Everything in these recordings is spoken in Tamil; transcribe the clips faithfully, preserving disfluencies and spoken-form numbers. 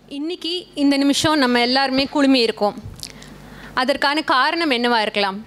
இன்னைக்கு இந்த நிமிஷம் நம்ம எல்லாருமே குழுமி இருக்கோம். அதற்கான காரணம் என்னவா இருக்கலாம்?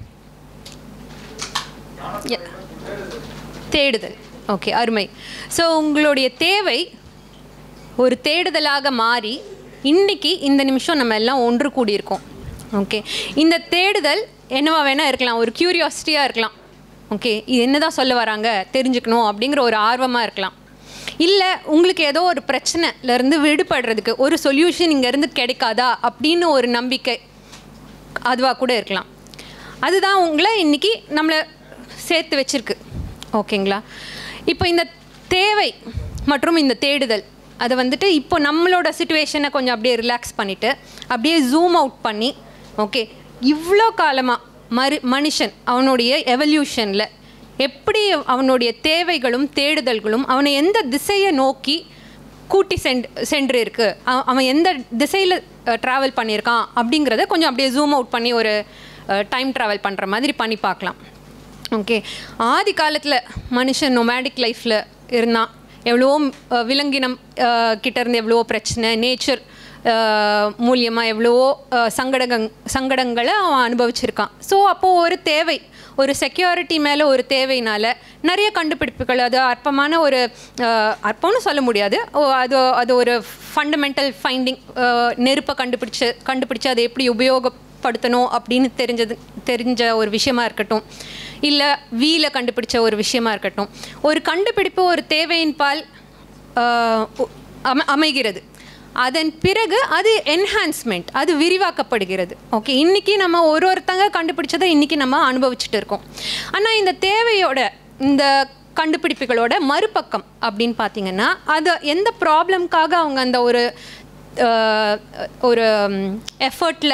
தேடுதல். ஓகே, அருமை. ஸோ உங்களுடைய தேவை ஒரு தேடுதலாக மாறி இன்னைக்கு இந்த நிமிஷம் நம்ம எல்லாம் ஒன்று கூடியிருக்கோம். ஓகே, இந்த தேடுதல் என்னவா வேணால் இருக்கலாம். ஒரு க்யூரியாசிட்டியாக இருக்கலாம். ஓகே, இது என்ன தான் சொல்ல வராங்க தெரிஞ்சுக்கணும் அப்படிங்கிற ஒரு ஆர்வமாக இருக்கலாம். இல்லை உங்களுக்கு ஏதோ ஒரு பிரச்சனைலேருந்து விடுபடுறதுக்கு ஒரு சொல்யூஷன் இங்கேருந்து கிடைக்காதா அப்படின்னு ஒரு நம்பிக்கை அதுவாக கூட இருக்கலாம். அதுதான் உங்களை இன்றைக்கி நம்மளை சேர்த்து வச்சுருக்கு. ஓகேங்களா? இப்போ இந்த தேவை மற்றும் இந்த தேடுதல் அதை வந்துட்டு இப்போ நம்மளோட சிச்சுவேஷனை கொஞ்சம் அப்படியே ரிலாக்ஸ் பண்ணிவிட்டு அப்படியே ஜூம் அவுட் பண்ணி, ஓகே, இவ்வளோ காலமாக மறு மனுஷன் அவனுடைய எவல்யூஷனில் எப்படி அவனுடைய தேவைகளும் தேடுதல்களும் அவனை எந்த திசையை நோக்கி கூட்டி சென் சென்று இருக்கு, அவன் எந்த திசையில் ட்ராவல் பண்ணியிருக்கான் அப்படிங்கிறத கொஞ்சம் அப்படியே ஜூம் அவுட் பண்ணி ஒரு டைம் ட்ராவல் பண்ணுற மாதிரி பண்ணி பார்க்கலாம். ஓகே, ஆதி காலத்தில் மனுஷன் நொமேடிக் லைஃப்பில் இருந்தான். எவ்வளவோ விலங்கினம் கிட்டேருந்து எவ்வளவோ பிரச்சனை, நேச்சர் மூலியமாக எவ்வளவோ சங்கடங் சங்கடங்களை அவன் அனுபவிச்சிருக்கான். ஸோ அப்போது ஒரு தேவை, ஒரு செக்யூரிட்டி மேலே ஒரு தேவையினால் நிறைய கண்டுபிடிப்புகள், அது அற்பமான ஒரு அற்பம்னு சொல்ல முடியாது, அது அது ஒரு ஃபண்டமெண்டல் ஃபைண்டிங், நெருப்பை கண்டுபிடிச்சு கண்டுபிடிச்சு அதை எப்படி உபயோகப்படுத்தணும் அப்படின்னு தெரிஞ்சது தெரிஞ்ச ஒரு விஷயமா இருக்கட்டும், இல்லை வீலை கண்டுபிடிச்ச ஒரு விஷயமா இருக்கட்டும், ஒரு கண்டுபிடிப்பு ஒரு தேவையின் பால் அம அமைகிறது. அதன் பிறகு அது என்ஹான்ஸ்மெண்ட், அது விரிவாக்கப்படுகிறது. ஓகே, இன்றைக்கி நம்ம ஒரு ஒருத்தங்க கண்டுபிடிச்சதை இன்றைக்கி நம்ம அனுபவிச்சுட்டு இருக்கோம். ஆனால் இந்த தேவையோட இந்த கண்டுபிடிப்புகளோட மறுபக்கம் அப்படின்னு பார்த்திங்கன்னா, அது எந்த ப்ராப்ளம்காக அவங்க அந்த ஒரு ஒரு எஃபர்ட்டில்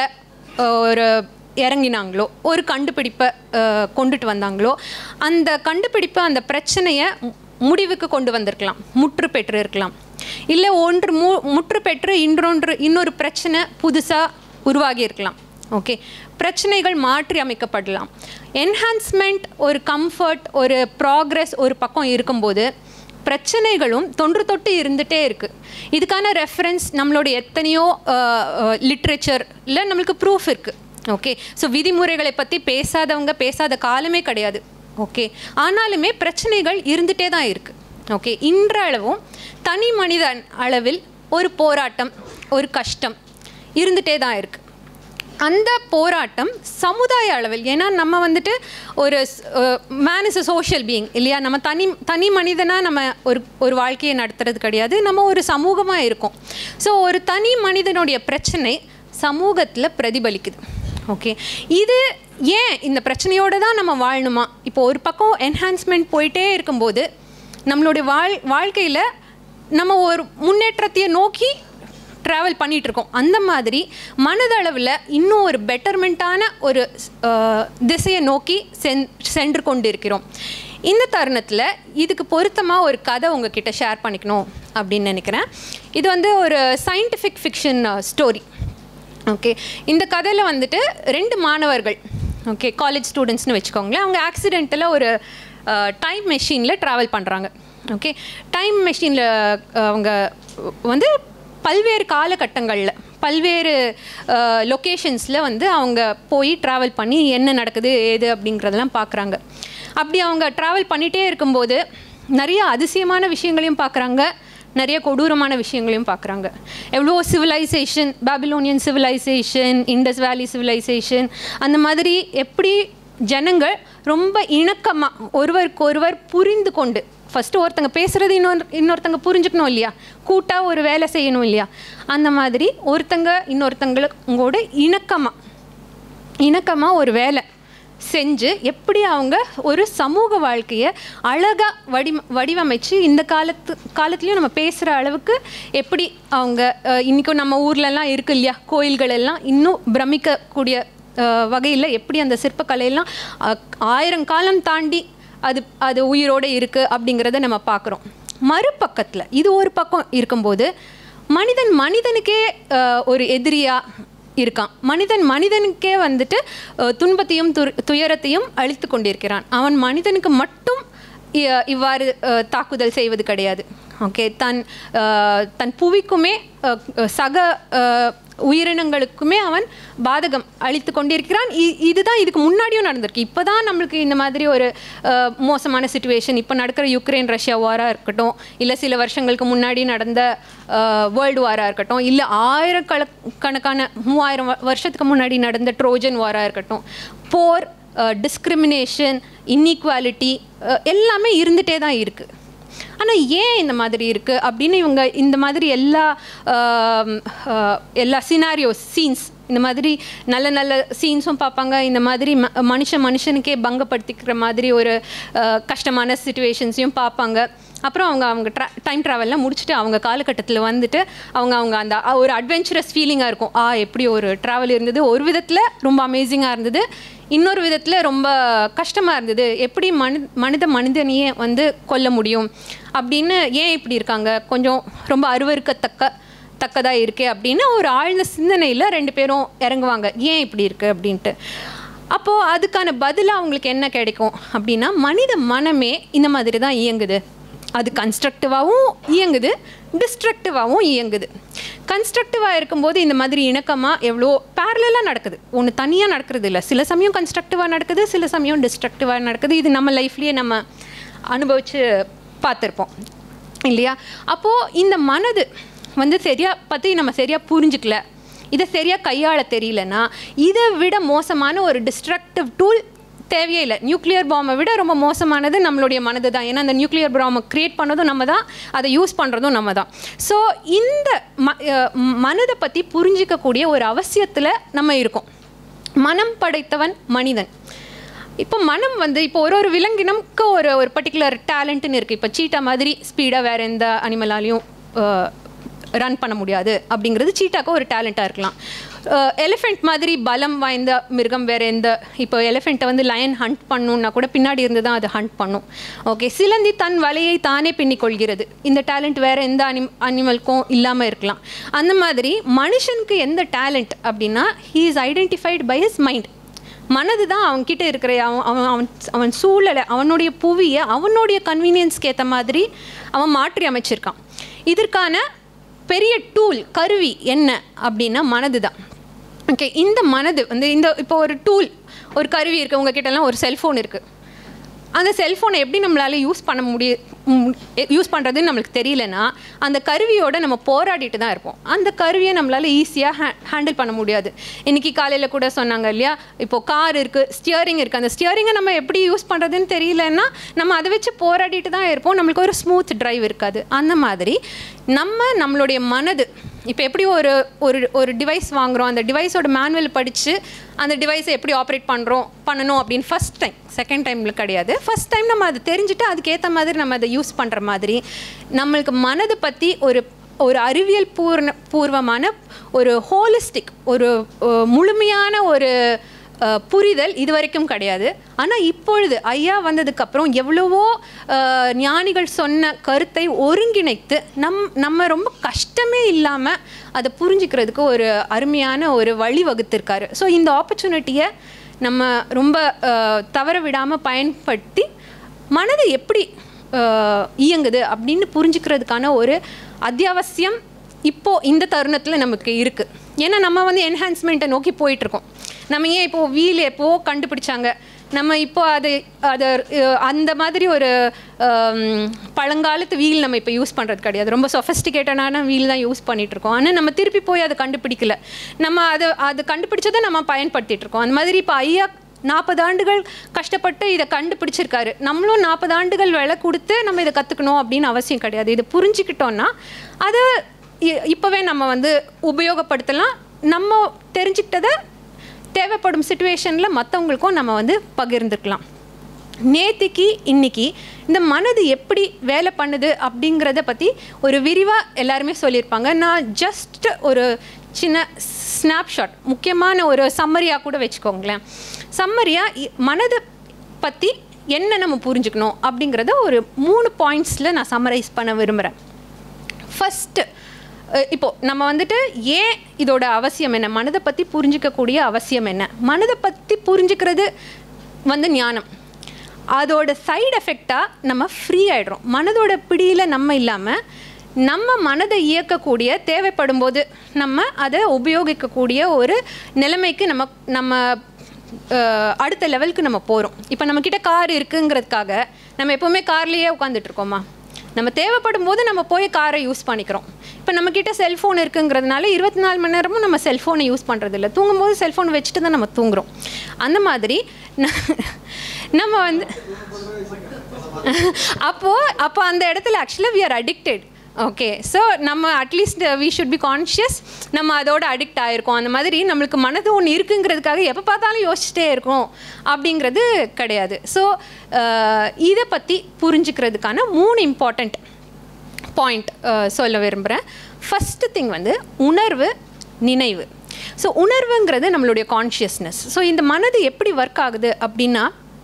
ஒரு இறங்கினாங்களோ, ஒரு கண்டுபிடிப்பை கொண்டுட்டு வந்தாங்களோ, அந்த கண்டுபிடிப்பை அந்த பிரச்சனையை முடிவுக்கு கொண்டு வந்திருக்கலாம், முற்று பெற்று இருக்கலாம். இல்லை ஒன்று மு முற்று பெற்று இன்னொன்று இன்னொரு பிரச்சனை புதுசாக உருவாகி இருக்கலாம். ஓகே, பிரச்சனைகள் மாற்றி அமைக்கப்படலாம். என்ஹான்ஸ்மெண்ட், ஒரு கம்ஃபர்ட், ஒரு ப்ராக்ரெஸ் ஒரு பக்கம் இருக்கும்போது பிரச்சனைகளும் தொன்று தொட்டு இருந்துகிட்டே இருக்குது. இதுக்கான ரெஃபரன்ஸ் நம்மளோட எத்தனையோ லிட்ரேச்சர் இல்லை நம்மளுக்கு ப்ரூஃப் இருக்குது. ஓகே, ஸோ விதிமுறைகளை பற்றி பேசாதவங்க பேசாத காலமே கிடையாது. ஓகே, ஆனாலுமே பிரச்சனைகள் இருந்துகிட்டே தான் இருக்குது. ஓகே, இன்றளவும் தனி மனிதன் அளவில் ஒரு போராட்டம், ஒரு கஷ்டம் இருந்துகிட்டே தான் இருக்குது. அந்த போராட்டம் சமுதாய அளவில், ஏன்னா நம்ம வந்துட்டு ஒரு man is a social being இல்லையா, நம்ம தனி தனி மனிதனாக நம்ம ஒரு ஒரு வாழ்க்கையை நடத்துறது கிடையாது, நம்ம ஒரு சமூகமாக இருக்கோம். ஸோ ஒரு தனி மனிதனுடைய பிரச்சனை சமூகத்தில் பிரதிபலிக்குது. ஓகே, இது ஏன் இந்த பிரச்சனையோடு தான் நம்ம வாழணுமா? இப்போ ஒரு பக்கம் என்ஹான்ஸ்மெண்ட் போயிட்டே இருக்கும்போது நம்மளுடைய வாழ் வாழ்க்கையில் நம்ம ஒரு முன்னேற்றத்தையே நோக்கி ட்ராவல் பண்ணிகிட்ருக்கோம். அந்த மாதிரி மனதளவில் இன்னும் ஒரு பெட்டர்மெண்ட்டான ஒரு திசையை நோக்கி சென் சென்று கொண்டு இருக்கிறோம். இந்த தருணத்தில் இதுக்கு பொருத்தமாக ஒரு கதை உங்ககிட்ட ஷேர் பண்ணிக்கணும் அப்படின்னு நினைக்கிறேன். இது வந்து ஒரு சயின்டிஃபிக் ஃபிக்ஷன் ஸ்டோரி. ஓகே, இந்த கதையில் வந்துட்டு ரெண்டு மாணவர்கள், ஓகே, காலேஜ் ஸ்டூடெண்ட்ஸ்னு வச்சுக்கோங்களேன், அவங்க ஆக்சிடெண்ட்டில் ஒரு டைம் மெஷினில் ட்ராவல் பண்ணுறாங்க. ஓகே, டைம் மெஷினில் அவங்க வந்து பல்வேறு காலகட்டங்களில் பல்வேறு லொக்கேஷன்ஸில் வந்து அவங்க போய் ட்ராவல் பண்ணி என்ன நடக்குது ஏது அப்படிங்கிறதெல்லாம் பார்க்குறாங்க. அப்படி அவங்க ட்ராவல் பண்ணிகிட்டே இருக்கும்போது நிறைய அதிசயமான விஷயங்களையும் பார்க்குறாங்க, நிறைய கொடூரமான விஷயங்களையும் பார்க்குறாங்க. எவ்வளோ civilization, Babylonian civilization, Indus valley civilization, அந்த மாதிரி எப்படி ஜனங்கள் ரொம்ப இணக்கமாக ஒருவருக்கு ஒருவர் புரிந்து கொண்டு, ஃபஸ்ட்டு ஒருத்தங்க பேசுகிறது இன்னொரு இன்னொருத்தங்க புரிஞ்சுக்கணும் இல்லையா, கூட்டாக ஒரு வேலை செய்யணும் இல்லையா, அந்த மாதிரி ஒருத்தங்க இன்னொருத்தங்களோட இணக்கமாக இணக்கமாக ஒரு வேலை செஞ்சு எப்படி அவங்க ஒரு சமூக வாழ்க்கையை அழகாக வடி வடிவமைச்சு இந்த காலத்து காலத்துலேயும் நம்ம பேசுகிற அளவுக்கு எப்படி அவங்க இன்றைக்கும் நம்ம ஊர்லெலாம் இருக்குது இல்லையா, கோயில்கள் எல்லாம் இன்னும் பிரமிக்கக்கூடிய வகையில் எப்படி அந்த சிற்பக்கலையெல்லாம் ஆயிரம் காலம் தாண்டி அது அது உயிரோடு இருக்குது அப்படிங்கிறத நம்ம பார்க்குறோம். மறுபக்கத்தில் இது ஒரு பக்கம் இருக்கும்போது மனிதன் மனிதனுக்கே ஒரு எதிரியாக இருக்கான். மனிதன் மனிதனுக்கே வந்துட்டு துன்பத்தையும் து துயரத்தையும் அழித்து கொண்டிருக்கிறான். அவன் மனிதனுக்கு மட்டும் இவ்வாறு தாக்குதல் செய்வது கிடையாது. ஓகே, தன் தன் புவிக்குமே சக உயிரினங்களுக்குமே அவன் பாதகம் அளித்து கொண்டிருக்கிறான். இதுதான் இதுக்கு முன்னாடியும் நடந்திருக்கு. இப்போ தான் நம்மளுக்கு இந்த மாதிரி ஒரு மோசமான சிச்சுவேஷன், இப்போ நடக்கிற யுக்ரைன் ரஷ்யா வாராக இருக்கட்டும், இல்லை சில வருஷங்களுக்கு முன்னாடி நடந்த வேர்ல்டு வாராக இருக்கட்டும், இல்லை ஆயிரக்கணக்கான மூவாயிரம் வருஷத்துக்கு முன்னாடி நடந்த ட்ரோஜன் வாராக இருக்கட்டும், போர், டிஸ்கிரிமினேஷன், இன்இக்வாலிட்டி எல்லாமே இருந்துகிட்டே தான் இருக்குது. ஆனால் ஏன் இந்த மாதிரி இருக்குது அப்படின்னு இவங்க இந்த மாதிரி எல்லா எல்லா சினாரியோஸ், சீன்ஸ், இந்த மாதிரி நல்ல நல்ல சீன்ஸும் பார்ப்பாங்க. இந்த மாதிரி ம மனுஷன் மனுஷனுக்கே பங்கப்படுத்திக்கிற மாதிரி ஒரு கஷ்டமான சிச்சுவேஷன்ஸையும் பார்ப்பாங்க. அப்புறம் அவங்க அவங்க ட்ரா டைம் ட்ராவல்லாம் முடிச்சுட்டு அவங்க காலகட்டத்தில் வந்துட்டு அவங்க அவங்க அந்த ஒரு அட்வென்ச்சரஸ் ஃபீலிங்காக இருக்கும். ஆ எப்படி ஒரு ட்ராவல் இருந்தது, ஒரு விதத்தில் ரொம்ப அமேசிங்காக இருந்தது, இன்னொரு விதத்தில் ரொம்ப கஷ்டமாக இருந்தது, எப்படி மனி மனித மனிதனையே வந்து கொல்ல முடியும் அப்படின்னு, ஏன் இப்படி இருக்காங்க, கொஞ்சம் ரொம்ப அருவருக்கத்தக்க தக்கதாக இருக்கே அப்படின்னு ஒரு ஆழ்ந்த சிந்தனையில் ரெண்டு பேரும் இறங்குவாங்க, ஏன் இப்படி இருக்குது அப்படின்ட்டு. அப்போது அதுக்கான பதிலாக அவங்களுக்கு என்ன கிடைக்கும் அப்படின்னா, மனித மனமே இந்த மாதிரி தான் இயங்குது. அது கன்ஸ்ட்ரக்டிவாகவும் இயங்குது, டிஸ்ட்ரக்டிவாகவும் இயங்குது. கன்ஸ்ட்ரக்டிவாக இருக்கும்போது இந்த மாதிரி இணக்கமாக எவ்வளோ பேரலாக நடக்குது, ஒன்று தனியாக நடக்கிறது இல்லை. சில சமயம் கன்ஸ்ட்ரக்டிவாக நடக்குது, சில சமயம் டிஸ்ட்ரக்டிவாக நடக்குது. இது நம்ம லைஃப்லேயே நம்ம அனுபவித்து பார்த்துருப்போம் இல்லையா? அப்போது இந்த மனது வந்து சரியாக பற்றி நம்ம சரியாக புரிஞ்சிக்கல, இதை சரியாக கையாள தெரியலன்னா, இதை விட மோசமான ஒரு டிஸ்ட்ரக்டிவ் டூல் தேவையே இல்லை. நியூக்ளியர் பாம்பை விட ரொம்ப மோசமானது நம்மளுடைய மனது தான். ஏன்னா அந்த நியூக்ளியர் பாம்பை க்ரியேட் பண்ணதும் நம்ம தான், அதை யூஸ் பண்ணுறதும் நம்ம தான். ஸோ இந்த ம மனதை பற்றி புரிஞ்சிக்கக்கூடிய ஒரு அவசியத்தில் நம்ம இருக்கோம். மனம் படைத்தவன் மனிதன். இப்போ மனம் வந்து இப்போ ஒரு ஒரு விலங்கினம்க்கு ஒரு ஒரு பர்டிகுலர் டேலண்ட்டுன்னு இருக்குது. இப்போ சீட்டா மாதிரி ஸ்பீடாக வேறு எந்த அனிமலாலையும் ரன் பண்ண முடியாது அப்படிங்கிறது சீட்டாக்கு ஒரு டேலண்ட்டாக இருக்கலாம். எலிஃபெண்ட் மாதிரி பலம் வாய்ந்த மிருகம் வேறு எந்த, இப்போ எலிஃபெண்ட்டை வந்து லயன் ஹண்ட் பண்ணணுன்னா கூட பின்னாடி இருந்து தான் அது ஹண்ட் பண்ணும். ஓகே, சிலந்தி தன் வலையை தானே பின்னிக்கொள்கிறது. இந்த டேலண்ட் வேறு எந்த அனி அனிமலுக்கும் இல்லாமல் இருக்கலாம். அந்த மாதிரி மனுஷனுக்கு எந்த டேலண்ட் அப்படின்னா, he is identified by his mind. மனது தான் அவன்கிட்ட இருக்கிற அவன் அவன் அவன் அவன் சூழலை, அவனுடைய புவியை அவனுடைய கன்வீனியன்ஸ்க்கு ஏற்ற மாதிரி அவன் மாற்றி அமைச்சிருக்கான். இதற்கான பெரிய டூல், கருவி என்ன அப்படின்னா மனது தான். ஓகே, இந்த மனது வந்து இந்த இப்போ ஒரு டூல், ஒரு கருவி இருக்குது, உங்ககிட்டலாம் ஒரு செல்ஃபோன் இருக்குது. அந்த செல்ஃபோனை எப்படி நம்மளால் யூஸ் பண்ண முடிய யூஸ் பண்ணுறதுன்னு நம்மளுக்கு தெரியலனா, அந்த கருவியோடு நம்ம போராடிட்டு தான் இருப்போம். அந்த கருவியை நம்மளால் ஈஸியாக ஹே ஹேண்டில் பண்ண முடியாது. இன்றைக்கி காலையில் கூட சொன்னாங்க இல்லையா, இப்போது கார் இருக்குது, ஸ்டியரிங் இருக்குது. அந்த ஸ்டியரிங்கை நம்ம எப்படி யூஸ் பண்ணுறதுன்னு தெரியலன்னா நம்ம அதை வச்சு போராடிட்டு தான் இருப்போம். நம்மளுக்கு ஒரு ஸ்மூத் ட்ரைவ் இருக்காது. அந்த மாதிரி நம்ம நம்மளுடைய மனது இப்போ எப்படி ஒரு ஒரு ஒரு டிவைஸ் வாங்குகிறோம், அந்த டிவைஸோட மேனுவல் படித்து அந்த டிவைஸை எப்படி ஆப்ரேட் பண்ணுறோம் பண்ணணும் அப்படின்னு ஃபஸ்ட் டைம், செகண்ட் டைமில் கிடையாது, ஃபஸ்ட் டைம் நம்ம அதை தெரிஞ்சுட்டு அதுக்கேற்ற மாதிரி நம்ம அதை யூஸ் பண்ணுற மாதிரி நம்மளுக்கு மனதை பற்றி ஒரு ஒரு அறிவியல் பூர்ண பூர்வமான ஒரு ஹோலிஸ்டிக் ஒரு முழுமையான ஒரு புரிதல் இது வரைக்கும் கிடையாது. ஆனால் இப்பொழுது ஐயா வந்ததுக்கப்புறம் எவ்வளவோ ஞானிகள் சொன்ன கருத்தை ஒருங்கிணைத்து நம் நம்ம ரொம்ப கஷ்டமே இல்லாமல் அதை புரிஞ்சுக்கிறதுக்கு ஒரு அருமையான ஒரு வழி வகுத்திருக்காரு. ஸோ இந்த ஆப்பர்ச்சுனிட்டியை நம்ம ரொம்ப தவற விடாமல் பயன்படுத்தி மனதை எப்படி இயங்குது அப்படின்னு புரிஞ்சுக்கிறதுக்கான ஒரு அத்தியாவசியம் இப்போது இந்த தருணத்தில் நமக்கு இருக்குது. ஏன்னா நம்ம வந்து என்ஹான்ஸ்மெண்ட்டை நோக்கி போயிட்டுருக்கோம். நம்ம ஏன் இப்போது வீல் எப்போது கண்டுபிடிச்சாங்க, நம்ம இப்போ அது அதை அந்த மாதிரி ஒரு பழங்காலத்து வீல் நம்ம இப்போ யூஸ் பண்ணுறது கிடையாது. ரொம்ப சொஃபஸ்டிகேட்டடான வீல் தான் யூஸ் பண்ணிகிட்ருக்கோம். ஆனால் நம்ம திருப்பி போய் அதை கண்டுபிடிக்கல, நம்ம அதை அது கண்டுபிடிச்சதை நம்ம பயன்படுத்திகிட்ருக்கோம். அந்த மாதிரி இப்போ ஐயா நாற்பது ஆண்டுகள் கஷ்டப்பட்டு இதை கண்டுபிடிச்சிருக்காரு. நம்மளும் நாற்பது ஆண்டுகள் விலை கொடுத்து நம்ம இதை கற்றுக்கணும் அப்படின்னு அவசியம் கிடையாது. இதை புரிஞ்சுக்கிட்டோன்னா அதை இப்போவே நம்ம வந்து உபயோகப்படுத்தலாம். நம்ம தெரிஞ்சுக்கிட்டதை தேவைப்படும் சிச்சுவேஷனில் மற்றவங்களுக்கும் நம்ம வந்து பகிர்ந்துக்கலாம். நேற்றுக்கு இன்றைக்கி இந்த மனது எப்படி வேலை பண்ணுது அப்படிங்கிறத பற்றி ஒரு விரிவாக எல்லாருமே சொல்லியிருப்பாங்க. நான் ஜஸ்ட் ஒரு சின்ன ஸ்னாப்ஷாட், முக்கியமான ஒரு சம்மரியாக கூட வச்சுக்கோங்களேன். சம்மரியாக மனதை பற்றி என்ன நம்ம புரிஞ்சுக்கணும் அப்படிங்கிறத ஒரு மூணு பாயிண்ட்ஸில் நான் சம்மரைஸ் பண்ண விரும்புகிறேன். ஃபஸ்ட்டு, இப்போது நம்ம வந்துட்டு ஏன் இதோட அவசியம் என்ன, மனதை பற்றி புரிஞ்சிக்கக்கூடிய அவசியம் என்ன, மனதை பற்றி புரிஞ்சுக்கிறது வந்து ஞானம். அதோட சைடு எஃபெக்டாக நம்ம ஃப்ரீ ஆகிடுறோம். மனதோட பிடியில் நம்ம இல்லாமல் நம்ம மனதை இயக்கக்கூடிய, தேவைப்படும் போது நம்ம அதை உபயோகிக்கக்கூடிய ஒரு நிலைமைக்கு நம்ம நம்ம அடுத்த லெவலுக்கு நம்ம போகிறோம். இப்போ நம்மக்கிட்ட கார் இருக்குங்கிறதுக்காக நம்ம எப்போவுமே கார்லேயே உட்காந்துட்ருக்கோமா? நம்ம தேவைப்படும் போது நம்ம போய் காரை யூஸ் பண்ணிக்கிறோம். இப்போ நம்மக்கிட்ட செல்ஃபோன் இருக்குங்கிறதுனால இருபத்தி நாலு மணி நேரமும் நம்ம செல்ஃபோனை யூஸ் பண்ணுறதில்ல. தூங்கும்போது செல்ஃபோன் வச்சுட்டு தான் நம்ம தூங்குகிறோம். அந்த மாதிரி நம்ம வந்து அப்போது அப்போ அந்த இடத்துல ஆக்சுவலாக we are addicted. Okay, so நம்ம at least we should be conscious, நம்ம அதோட அடிக்ட் ஆகிருக்கோம். அந்த மாதிரி நம்மளுக்கு மனது ஒன்று இருக்குங்கிறதுக்காக எப்போ பார்த்தாலும் யோசிச்சுட்டே இருக்கோம் அப்படிங்கிறது கிடையாது. ஸோ இதை பற்றி புரிஞ்சுக்கிறதுக்கான மூணு இம்பார்ட்டண்ட் பாயிண்ட் சொல்ல விரும்புகிறேன். ஃபஸ்ட்டு திங் வந்து உணர்வு, நினைவு. ஸோ உணர்வுங்கிறது நம்மளுடைய கான்ஷியஸ்னஸ். ஸோ இந்த மனது எப்படி ஒர்க் ஆகுது அப்படின்னா,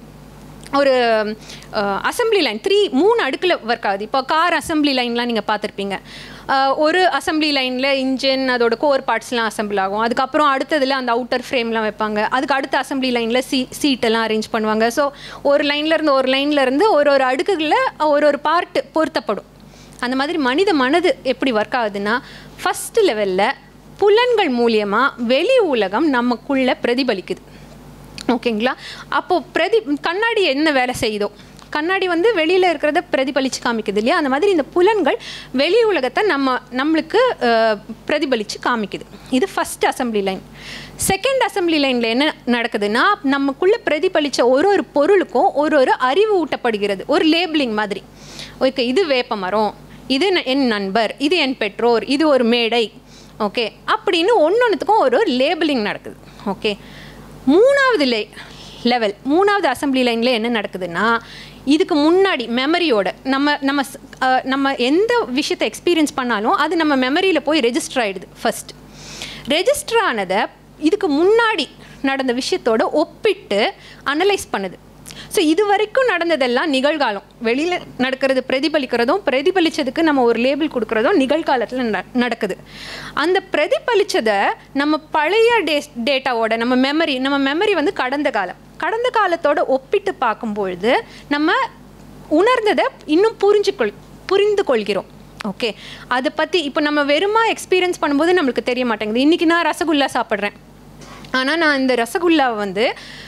ஒரு அசம்பிளி லைன் த்ரீ மூணு அடுக்கில் ஒர்க் ஆகுது. இப்போ கார் அசம்பிளி லைன்லாம் நீங்கள் பார்த்துருப்பீங்க. ஒரு அசம்பிளி லைனில் இன்ஜின், அதோட கோர் பார்ட்ஸ்லாம் அசம்பிள் ஆகும். அதுக்கப்புறம் அடுத்ததில் அந்த அவுட்டர் ஃப்ரேம்லாம் வைப்பாங்க. அதுக்கு அடுத்த அசம்பிளி லைனில் சீ சீட்டெல்லாம் அரேஞ்ச் பண்ணுவாங்க. ஸோ ஒரு லைன்லேருந்து ஒரு லைன்லேருந்து ஒரு ஒரு அடுக்குகளில் ஒரு ஒரு பார்ட்டு பொருத்தப்படும். அந்த மாதிரி மனித மனது எப்படி ஒர்க் ஆகுதுன்னா, ஃபஸ்ட்டு லெவலில் புலன்கள் மூலியமாக வெளி உலகம் நமக்குள்ளே பிரதிபலிக்குது. ஓகேங்களா? அப்போது பிரதி கண்ணாடி என்ன வேலை செய்யுதோ, கண்ணாடி வந்து வெளியில் இருக்கிறத பிரதிபலித்து காமிக்குது இல்லையா? அந்த மாதிரி இந்த புலன்கள் வெளி உலகத்தை நம்ம நம்மளுக்கு பிரதிபலித்து காமிக்குது. இது first assembly line. Second assembly லைனில் என்ன நடக்குதுன்னா, நமக்குள்ளே பிரதிபலித்த ஒரு ஒரு பொருளுக்கும் ஒரு ஒரு அறிவு ஊட்டப்படுகிறது. ஒரு லேபிளிங் மாதிரி. ஓகே, இது வேப்ப மரம், இது என் நண்பர், இது என் பெற்றோர், இது ஒரு மேடை. ஓகே, அப்படின்னு ஒன்று ஒன்றுத்துக்கும் ஒரு ஒரு லேபிளிங் நடக்குது. ஓகே, மூணாவது லே லெவல் மூணாவது அசம்பிளி லைனில் என்ன நடக்குதுன்னா, இதுக்கு முன்னாடி மெமரியோட நம்ம நம்ம நம்ம எந்த விஷயத்தை எக்ஸ்பீரியன்ஸ் பண்ணாலும் அது நம்ம மெமரியில் போய் ரெஜிஸ்டர் ஆகிடுது. ஃபஸ்ட் ரெஜிஸ்டர் ஆனதை இதுக்கு முன்னாடி நடந்த விஷயத்தோடு ஒப்பிட்டு அனலைஸ் பண்ணுது. ஸோ இது வரைக்கும் நடந்ததெல்லாம் நிகழ்காலம். வெளியில் நடக்கிறது பிரதிபலிக்கிறதும், பிரதிபலித்ததுக்கு நம்ம ஒரு லேபிள் கொடுக்குறதும் நிகழ்காலத்தில் ந நடக்குது. அந்த பிரதிபலித்ததை நம்ம பழைய டே டேட்டாவோட நம்ம மெமரி நம்ம மெமரி வந்து கடந்த காலம் கடந்த காலத்தோட ஒப்பிட்டு பார்க்கும்பொழுது நம்ம உணர்ந்ததை இன்னும் புரிஞ்சுக்கொள் புரிந்து கொள்கிறோம். ஓகே, அதை பற்றி இப்போ நம்ம வெறுமா எக்ஸ்பீரியன்ஸ் பண்ணும்போது நம்மளுக்கு தெரிய மாட்டேங்குது. இன்றைக்கி நான் ரசகுல்லா சாப்பிட்றேன், ஆனால் நான் இந்த ரசகுல்லாவை வந்து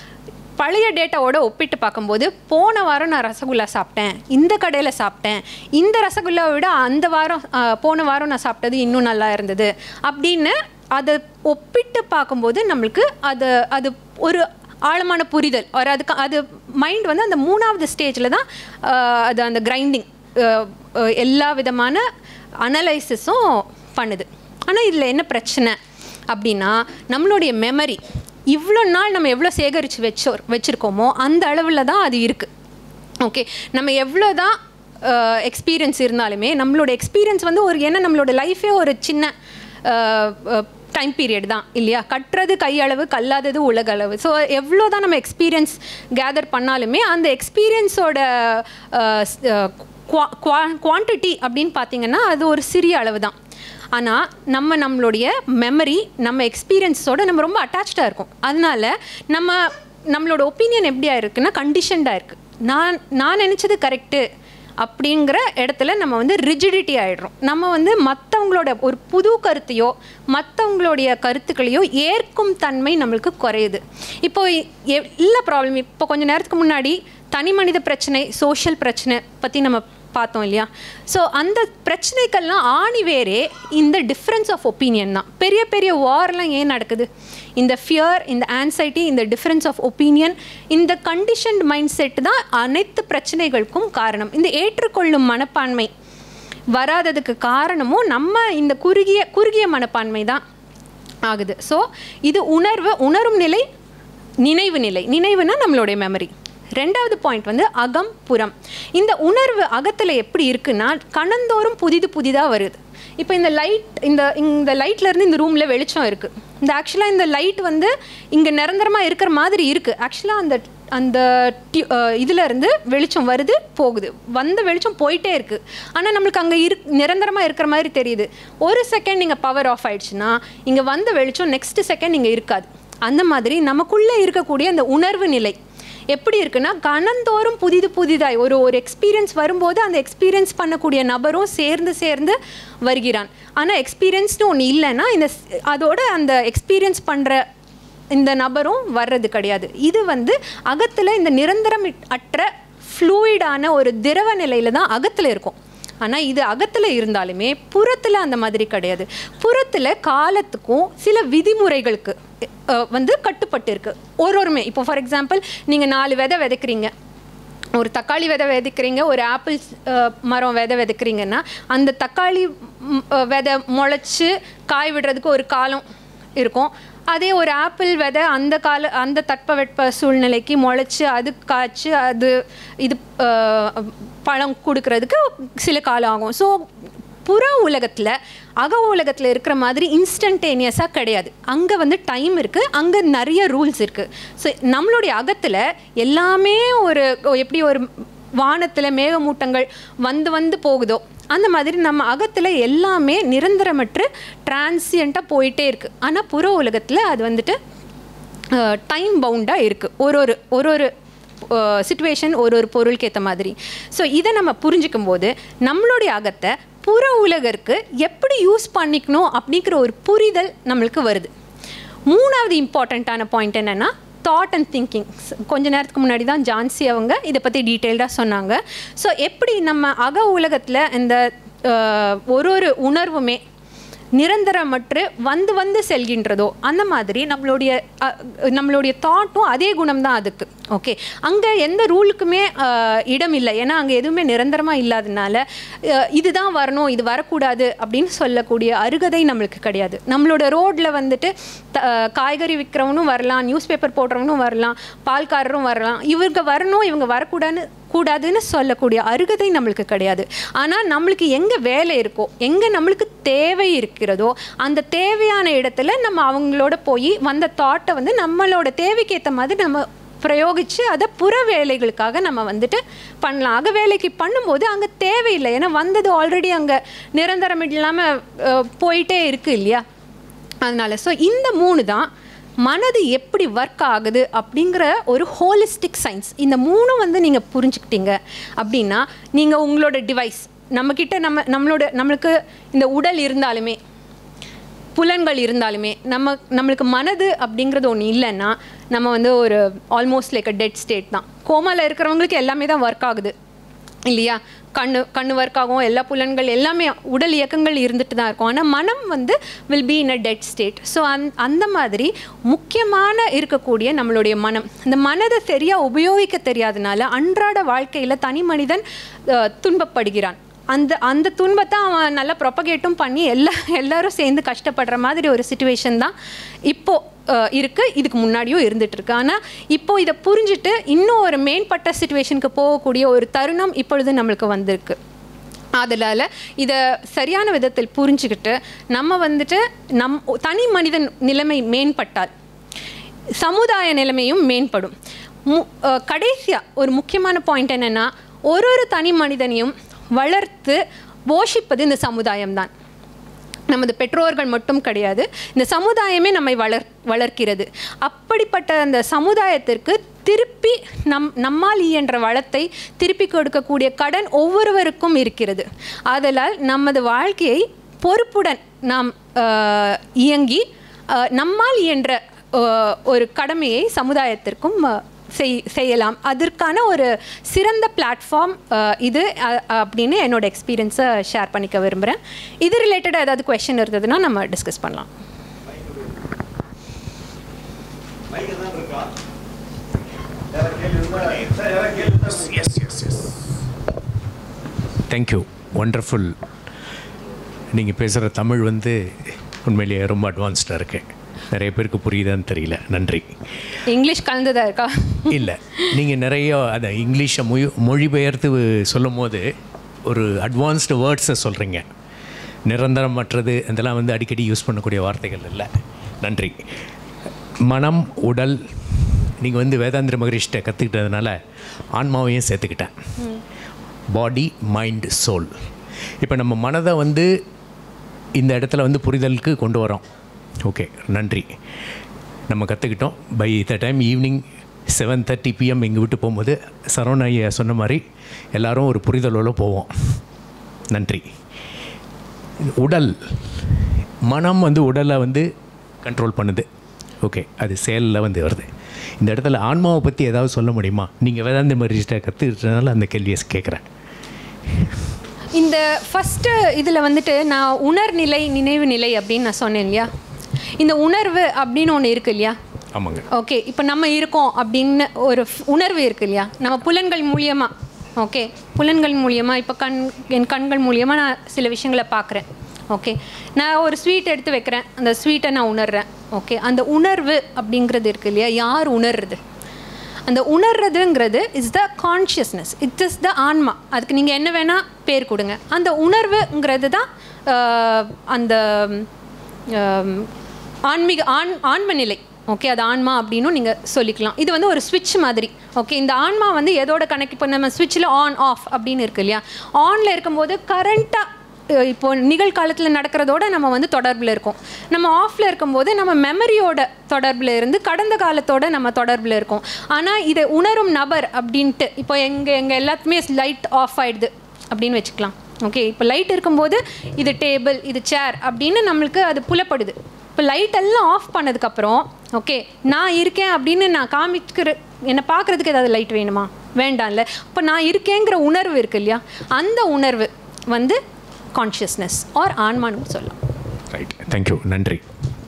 பழைய டேட்டாவோட ஒப்பிட்டு பார்க்கும்போது, போன வாரம் நான் ரசகுல்லா சாப்பிட்டேன், இந்த கடையில் சாப்பிட்டேன், இந்த ரசகுல்லாவை விட அந்த வாரம் போன வாரம் நான் சாப்பிட்டது இன்னும் நல்லா இருந்தது அப்படின்னு அதை ஒப்பிட்டு பார்க்கும்போது நம்மளுக்கு அது அது ஒரு ஆழமான புரிதல் ஒரு அதுக்கு அது மைண்ட் வந்து அந்த மூணாவது ஸ்டேஜில் தான் அது அந்த கிரைண்டிங் எல்லா விதமான அனலைசிஸும் பண்ணுது. ஆனால் இதில் என்ன பிரச்சனை அப்படின்னா, நம்மளுடைய மெமரி இவ்வளோ நாள் நம்ம எவ்வளோ சேகரித்து வச்சோ வச்சுருக்கோமோ அந்த அளவில் தான் அது இருக்குது. ஓகே, நம்ம எவ்வளோ தான் எக்ஸ்பீரியன்ஸ் இருந்தாலுமே நம்மளோட எக்ஸ்பீரியன்ஸ் வந்து ஒரு ஏன்னா நம்மளோட லைஃபே ஒரு சின்ன டைம் பீரியட் தான் இல்லையா? கட்டுறது கையளவு, கல்லாதது உலகளவு. ஸோ எவ்வளோ தான் நம்ம எக்ஸ்பீரியன்ஸ் கேதர் பண்ணாலுமே அந்த எக்ஸ்பீரியன்ஸோட குவா குவான்டிட்டி அப்படின்னு பார்த்திங்கன்னா அது ஒரு சிறிய அளவு தான். ஆனால் நம்ம நம்மளுடைய மெமரி நம்ம எக்ஸ்பீரியன்ஸோடு நம்ம ரொம்ப அட்டாச்சாக இருக்கும். அதனால நம்ம நம்மளோட ஒப்பீனியன் எப்படியா இருக்குன்னா கண்டிஷன்டாக இருக்குது. நான் நான் நினச்சது கரெக்டு அப்படிங்கிற இடத்துல நம்ம வந்து ரிஜிடிட்டி ஆகிடுறோம். நம்ம வந்து மற்றவங்களோட ஒரு புது கருத்தையோ மற்றவங்களுடைய கருத்துக்களையோ ஏற்கும் தன்மை நம்மளுக்கு குறையுது. இப்போ எல்லா ப்ராப்ளம் இப்போ கொஞ்சம் நேரத்துக்கு முன்னாடி தனி மனித பிரச்சனை, சோஷியல் பிரச்சனை பற்றி நம்ம பார்த்தோம் இல்லையா? ஸோ அந்த பிரச்சனைக்கெல்லாம் ஆணி வேறே இந்த டிஃப்ரென்ஸ் ஆஃப் ஒப்பீனியன் தான். பெரிய பெரிய வார்லாம் ஏன் நடக்குது? இந்த ஃபியர், இந்த ஆன்சைட்டி, இந்த டிஃப்ரென்ஸ் ஆஃப் ஒப்பீனியன், இந்த கண்டிஷன்ட் மைண்ட் செட் தான் அனைத்து பிரச்சனைகளுக்கும் காரணம். இந்த ஏற்றுக்கொள்ளும் மனப்பான்மை வராததுக்கு காரணமும் நம்ம இந்த குறுகிய குறுகிய மனப்பான்மை தான் ஆகுது. ஸோ இது உணர்வு, உணரும் நிலை, நினைவு நிலை. நினைவுனா நம்மளுடைய மெமரி. ரெண்டாவது பாயிண்ட் வந்து அகம் புறம். இந்த உணர்வு அகத்தில் எப்படி இருக்குன்னா கணந்தோறும் புதிது புதிதாக வருது. இப்போ இந்த லைட் இந்த இந்த லைட்லேருந்து இந்த ரூமில் வெளிச்சம் இருக்குது. இந்த ஆக்சுவலாக இந்த லைட் வந்து இங்கே நிரந்தரமாக இருக்கிற மாதிரி இருக்குது. ஆக்சுவலாக அந்த அந்த இதிலேருந்து வெளிச்சம் வருது போகுது, வந்த வெளிச்சம் போயிட்டே இருக்குது. ஆனால் நம்மளுக்கு அங்கே இரு நிரந்தரமாக இருக்கிற மாதிரி தெரியுது. ஒரு செகண்ட் நீங்கள் பவர் ஆஃப் ஆகிடுச்சுன்னா இங்கே வந்த வெளிச்சம் நெக்ஸ்ட் செகண்ட் இங்கே இருக்காது. அந்த மாதிரி நமக்குள்ளே இருக்கக்கூடிய அந்த உணர்வு நிலை, எப்படி இருக்குன்னா கணந்தோறும் புதிது புதிதாய் ஒரு ஒரு எக்ஸ்பீரியன்ஸ் வரும்போது அந்த எக்ஸ்பீரியன்ஸ் பண்ணக்கூடிய நபரும் சேர்ந்து சேர்ந்து வருகிறான். ஆனால் எக்ஸ்பீரியன்ஸ்னு ஒன்று இல்லைன்னா இந்த அதோட அந்த எக்ஸ்பீரியன்ஸ் பண்ணுற இந்த நபரும் வர்றது கிடையாது. இது வந்து அகத்தில் இந்த நிரந்தரம் அற்ற ஃப்ளூயிடான ஒரு திரவ நிலையில் தான் அகத்தில் இருக்கும். ஆனால் இது அகத்தில் இருந்தாலுமே புறத்தில் அந்த மாதிரி கிடையாது. புறத்தில் காலத்துக்கும் சில விதிமுறைகளுக்கு வந்து கட்டுப்பட்டு இருக்குது ஒரு ஒருமே. இப்போ ஃபார் எக்ஸாம்பிள் நீங்கள் நாலு விதை விதைக்கிறீங்க, ஒரு தக்காளி விதை விதைக்கிறீங்க, ஒரு ஆப்பிள் மரம் விதை விதைக்கிறீங்கன்னா அந்த தக்காளி விதை முளைச்சி காய் விடுறதுக்கு ஒரு காலம் இருக்கும். அதே ஒரு ஆப்பிள் விதை அந்த கால அந்த தட்பவெட்ப சூழ்நிலைக்கு முளைச்சி அது காய்ச்சி அது இது பழம் கொடுக்கறதுக்கு சில காலம் ஆகும். ஸோ புற உலகத்தில் அக உலகத்தில் இருக்கிற மாதிரி இன்ஸ்டன்டேனியஸாக கிடையாது. அங்கே வந்து டைம் இருக்குது, அங்கே நிறைய ரூல்ஸ் இருக்குது. ஸோ நம்மளுடைய அகத்தில் எல்லாமே ஒரு எப்படி ஒரு வானத்தில் மேகமூட்டங்கள் வந்து வந்து போகுதோ அந்த மாதிரி நம்ம அகத்தில் எல்லாமே நிரந்தரமற்று டிரான்சியண்ட்டாக போயிட்டே இருக்குது. ஆனால் புற உலகத்தில் அது வந்துட்டு டைம் பவுண்டாக இருக்குது. ஒரு ஒரு ஒரு ஒரு சிச்சுவேஷன் ஒரு ஒரு பொருளுக்கு ஏற்ற மாதிரி. ஸோ இதை நம்ம புரிஞ்சிக்கும் போது நம்மளுடைய அகத்தை புற உலகிற்கு எப்படி யூஸ் பண்ணிக்கணும் அப்படிங்கிற ஒரு புரிதல் நம்மளுக்கு வருது. மூணாவது இம்பார்ட்டண்ட்டான பாயிண்ட் என்னென்னா தாட் அண்ட் திங்கிங். கொஞ்ச நேரத்துக்கு முன்னாடி தான் ஜான்சி அவங்க இதை பற்றி டீட்டெயில்டாக சொன்னாங்க. ஸோ எப்படி நம்ம அக உலகத்தில் இந்த ஒரு ஒரு உணர்வுமே நிரந்தரமற்று வந்து வந்து செல்கின்றதோ அந்த மாதிரி நம்மளுடைய நம்மளுடைய தாட்டும் அதே குணம் தான் அதுக்கு. ஓகே, அங்கே எந்த ரூலுக்குமே இடம் இல்லை. ஏன்னா அங்கே எதுவுமே நிரந்தரமாக இல்லாதனால இதுதான் வரணும் இது வரக்கூடாது அப்படின்னு சொல்லக்கூடிய அருகதை நம்மளுக்கு கிடையாது. நம்மளோட ரோட்டில் வந்துட்டு காய்கறி விற்கிறவனும் வரலாம், நியூஸ் பேப்பர் போடுறவனும் வரலாம், பால்காரரும் வரலாம். இவங்க வரணும் இவங்க வரக்கூடாதுன்னு கூடாதுன்னு சொல்லக்கூடிய அருகதை நம்மளுக்கு கிடையாது. ஆனால் நம்மளுக்கு எங்கே வேலை இருக்கோ எங்கே நம்மளுக்கு தேவை இருக்கிறதோ அந்த தேவையான இடத்துல நம்ம அவங்களோட போய் வந்த தாட்டை வந்து நம்மளோட தேவைக்கு ஏற்ற மாதிரி நம்ம பிரயோகித்து அதை புற வேலைகளுக்காக நம்ம வந்துட்டு பண்ணலாம். அக வேலைக்கு பண்ணும்போது அங்கே தேவையில்லை. ஏன்னா வந்தது ஆல்ரெடி அங்கே நிரந்தரம் இல்லாமல் போயிட்டே இருக்குது இல்லையா, அதனால். ஸோ இந்த மூணு தான் மனது எப்படி ஒர்க் ஆகுது அப்படிங்கிற ஒரு ஹோலிஸ்டிக் சயின்ஸ். இந்த மூணும் வந்து நீங்கள் புரிஞ்சுக்கிட்டீங்க அப்படின்னா நீங்கள் உங்களோட டிவைஸ் நம்மக்கிட்ட நம்ம நம்மளோட நம்மளுக்கு இந்த உடல் இருந்தாலுமே புலன்கள் இருந்தாலுமே நம்ம நம்மளுக்கு மனது அப்படிங்கிறது ஒன்று இல்லைன்னா நம்ம வந்து ஒரு almost like a dead state தான். கோமாவில் இருக்கிறவங்களுக்கு எல்லாமே தான் ஒர்க் ஆகுது இல்லையா, கண்ணு கண்ணு ஒர்க் ஆகும், எல்லா புலன்கள் எல்லாமே உடல் இயக்கங்கள் இருந்துட்டு தான் இருக்கும். ஆனால் மனம் வந்து will be in a dead state. So அந் அந்த மாதிரி முக்கியமான இருக்கக்கூடிய நம்மளுடைய மனம், இந்த மனதை சரியாக உபயோகிக்க தெரியாதனால அன்றாட வாழ்க்கையில் தனி மனிதன் துன்பப்படுகிறான். அந்த அந்த துன்பத்தை அவன் நல்லா ப்ரொபகேட்டும் பண்ணி எல்லா எல்லோரும் சேர்ந்து கஷ்டப்படுற மாதிரி ஒரு சிச்சுவேஷன் தான் இப்போது இருக்குது, இதுக்கு முன்னாடியும் இருந்துகிட்ருக்கு. ஆனால் இப்போது இதை புரிஞ்சுட்டு இன்னும் ஒரு மேம்பட்ட சிச்சுவேஷனுக்கு போகக்கூடிய ஒரு தருணம் இப்பொழுது நம்மளுக்கு வந்திருக்கு. அதனால் இதை சரியான விதத்தில் புரிஞ்சுக்கிட்டு நம்ம வந்துட்டு நம் தனி மனிதன் நிலைமை மேம்பட்டால் சமுதாய நிலைமையும் மேம்படும். மு கடைசியாக ஒரு முக்கியமான பாயிண்ட் என்னென்னா ஒரு ஒரு தனி மனிதனையும் வளர்த்து போஷிப்பது இந்த சமுதாயம்தான். நமது பெற்றோர்கள் மட்டும் கிடையாது, இந்த சமுதாயமே நம்மை வளர் வளர்க்கிறது. அப்படிப்பட்ட அந்த சமுதாயத்திற்கு திருப்பி நம் நம்மால் இயன்ற வளத்தை திருப்பி கொடுக்கக்கூடிய கடன் ஒவ்வொருவருக்கும் இருக்கிறது. ஆதலால் நமது வாழ்க்கையை பொறுப்புடன் நாம் இயங்கி நம்மால் இயன்ற ஒரு கடமையை சமுதாயத்திற்கும் செய் செய்யலாம். அதற்கான ஒரு சிறந்த பிளாட்ஃபார்ம் இது அப்படின்னு என்னோடய எக்ஸ்பீரியன்ஸை ஷேர் பண்ணிக்க விரும்புகிறேன். இது ரிலேட்டடாக ஏதாவது கொஷின் இருந்ததுன்னா நம்ம டிஸ்கஸ் பண்ணலாம். Thank you, wonderful. நீங்கள் பேசுகிற தமிழ் வந்து உண்மையிலேயே ரொம்ப அட்வான்ஸ்டாக இருக்கு. நிறைய பேருக்கு புரியுதான்னு தெரியல. நன்றி. இங்கிலீஷ் கலந்துதா இருக்கா? இல்லை, நீங்கள் நிறைய அதை இங்கிலீஷை மொழி மொழிபெயர்த்து சொல்லும் போது ஒரு அட்வான்ஸ்டு வேர்ட்ஸை சொல்கிறீங்க. நிரந்தரமற்றது இதெல்லாம் வந்து அடிக்கடி யூஸ் பண்ணக்கூடிய வார்த்தைகள் இல்லை. நன்றி. மனம், உடல், நீங்கள் வந்து வேதாந்திர மகரிஷ்ட கற்றுக்கிட்டதுனால ஆன்மாவையும் சேர்த்துக்கிட்டேன். Body, mind, soul. இப்போ நம்ம மனதை வந்து இந்த இடத்துல வந்து புரிதலுக்கு கொண்டு வரோம். ஓகே, நன்றி. நம்ம கற்றுக்கிட்டோம். By the time evening seven thirty PM இங்கே விட்டு போகும்போது சரவண ஐயா சொன்ன மாதிரி எல்லோரும் ஒரு புரிதலோடு போவோம். நன்றி. உடல் மனம் வந்து உடலை வந்து கண்ட்ரோல் பண்ணுது. ஓகே, அது செயலில் வந்து வருது. இந்த இடத்துல ஆன்மாவை பற்றி ஏதாவது சொல்ல முடியுமா? நீங்கள் வேதாந்த மரிஜிஸ்டர் கற்றுக்கிட்டதுனால அந்த கேள்வியை கேட்குறேன். இந்த ஃபஸ்ட்டு இதில் வந்துட்டு நான் உணர்நிலை நினைவு நிலை அப்படின்னு நான் சொன்னேன் இல்லையா? இந்த உணர்வு அப்படின்னு ஒன்று இருக்கு இல்லையா? ஆமாங்க. ஓகே, இப்போ நம்ம இருக்கோம் அப்படின்னு ஒரு உணர்வு இருக்கு இல்லையா? நம்ம புலன்கள் மூலியமாக, ஓகே, புலன்கள் மூலியமாக இப்போ கண் என் கண்கள் மூலியமாக நான் சில விஷயங்களை பார்க்குறேன். ஓகே, நான் ஒரு ஸ்வீட் எடுத்து வைக்கிறேன், அந்த ஸ்வீட்டை நான் உணர்றேன். ஓகே, அந்த உணர்வு அப்படிங்கிறது இருக்கு இல்லையா? யார் உணர்றது? அந்த உணர்றதுங்கிறது is the consciousness, it is the ஆன்மா. அதுக்கு நீங்கள் என்ன வேணால் பேர் கொடுங்க. அந்த உணர்வுங்கிறது தான் அந்த ஆன்மீக ஆண் ஆன்ம நிலை. ஓகே, அது ஆன்மா அப்படின்னும் நீங்கள் சொல்லிக்கலாம். இது வந்து ஒரு ஸ்விட்ச் மாதிரி. ஓகே, இந்த ஆன்மா வந்து எதோட கனெக்ட் இப்போ நம்ம ஸ்விட்சில் ஆன் ஆஃப் அப்படின்னு இருக்கு இல்லையா? ஆனில் இருக்கும்போது கரண்ட்டாக இப்போ நிகழ்காலத்தில் நடக்கிறதோட நம்ம வந்து தொடர்பில் இருக்கோம். நம்ம ஆஃபில் இருக்கும்போது நம்ம மெமரியோட தொடர்பில் இருந்து கடந்த காலத்தோட நம்ம தொடர்பில் இருக்கோம். ஆனால் இதை உணரும் நபர் அப்படின்ட்டு இப்போ எங்கள் எங்கள் எல்லாத்துக்குமே லைட் ஆஃப் ஆகிடுது அப்படின்னு வச்சுக்கலாம். ஓகே, இப்போ லைட் இருக்கும்போது இது டேபிள், இது சேர் அப்படின்னு நம்மளுக்கு அது புலப்படுது. இப்போ லைட் எல்லாம் ஆஃப் பண்ணதுக்கப்புறம் ஓகே நான் இருக்கேன் அப்படின்னு நான் காமிக்கிற, என்னை பார்க்குறதுக்கு ஏதாவது லைட் வேணுமா? வேண்டாம்ல. இப்போ நான் இருக்கேங்கிற உணர்வு இருக்கு இல்லையா? அந்த உணர்வு வந்து கான்ஷியஸ்னஸ் ஆர் ஆன்மான்னு சொல்லலாம். ரைட், தேங்க்யூ, நன்றி.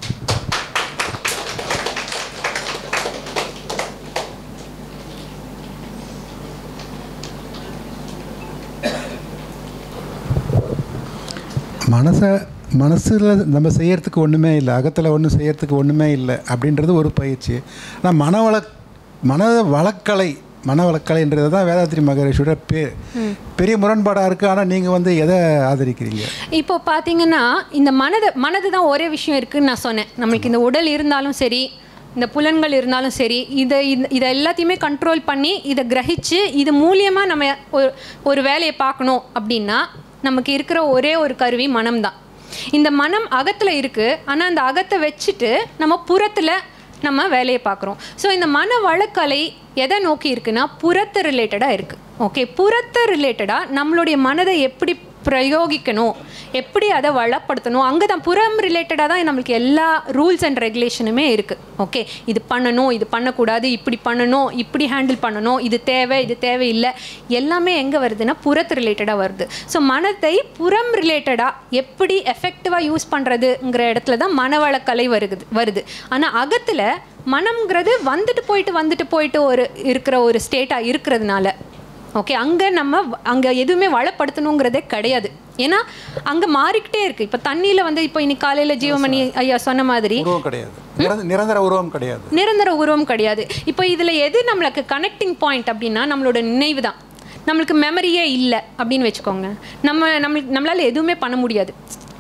மனசை மனசில் நம்ம செய்யறதுக்கு ஒன்றுமே இல்லை, அகத்தில் ஒன்றும் செய்யறதுக்கு ஒன்றுமே இல்லை அப்படின்றது ஒரு பயிற்சி. ஆனால் மனவள மன வளக்கலை மனவளக்கலைன்றது தான் வேதாத்ரி மகரிஷியோட பேர். பெரிய முரண்பாடாக இருக்குது. ஆனால் நீங்கள் வந்து எதை ஆதரிக்கிறீங்க? இப்போ பார்த்தீங்கன்னா இந்த மனது மனது தான் ஒரே விஷயம் இருக்குதுன்னு நான் சொன்னேன். நம்மளுக்கு இந்த உடல் இருந்தாலும் சரி, இந்த புலன்கள் இருந்தாலும் சரி, இதை இதை எல்லாத்தையுமே கண்ட்ரோல் பண்ணி இதை கிரகிச்சு இது மூலியமாக நம்ம ஒரு ஒரு வேலையை பார்க்கணும் அப்படின்னா நமக்கு இருக்கிற ஒரே ஒரு கருவி மனம்தான். இந்த மனம் அகத்தில் இருக்குது, ஆனால் அந்த அகத்தை வச்சுட்டு நம்ம புறத்தில் நம்ம வேலையை பார்க்குறோம். ஸோ இந்த மன வளக்கலை எதை நோக்கி இருக்குன்னா புறத்தை ரிலேட்டடாக இருக்குது. ஓகே, புறத்தை ரிலேட்டடாக நம்மளுடைய மனதை எப்படி பிரயோகிக்கணும், எப்படி அதை வளப்படுத்தணும், அங்கே தான் புறம் ரிலேட்டடாக தான் நம்மளுக்கு எல்லா ரூல்ஸ் அண்ட் ரெகுலேஷனுமே இருக்குது. ஓகே, இது பண்ணணும், இது பண்ணக்கூடாது, இப்படி பண்ணணும், இப்படி ஹேண்டில் பண்ணணும், இது தேவை, இது தேவையில்லை, எல்லாமே எங்கே வருதுன்னா புறத்து ரிலேட்டடாக வருது. ஸோ மனத்தை புறம் ரிலேட்டடாக எப்படி எஃபெக்டிவாக யூஸ் பண்ணுறதுங்கிற இடத்துல தான் மனவளக்கலை வருது வருது ஆனால் அகத்தில் மனம்ங்கிறது வந்துட்டு போயிட்டு வந்துட்டு போயிட்டு ஒரு இருக்கிற ஒரு ஸ்டேட்டாக இருக்கிறதுனால ஓகே அங்கே நம்ம அங்கே எதுவுமே வளப்படுத்தணுங்கிறதே கிடையாது. ஏன்னா அங்கே மாறிக்கிட்டே இருக்குது. இப்போ தண்ணியில் வந்து இப்போ இன்னைக்கு காலையில் ஜீவமணி ஐயா சொன்ன மாதிரி உருவம் கிடையாது, நிரந்தர உருவம் கிடையாது, நிரந்தர உருவம் கிடையாது. இப்போ இதில் எது நம்மளுக்கு கனெக்டிங் பாயிண்ட் அப்படின்னா நம்மளோட நினைவு தான். நம்மளுக்கு மெமரியே இல்லை அப்படின்னு வச்சுக்கோங்க, நம்ம நம்மளுக்கு நம்மளால் எதுவுமே பண்ண முடியாது.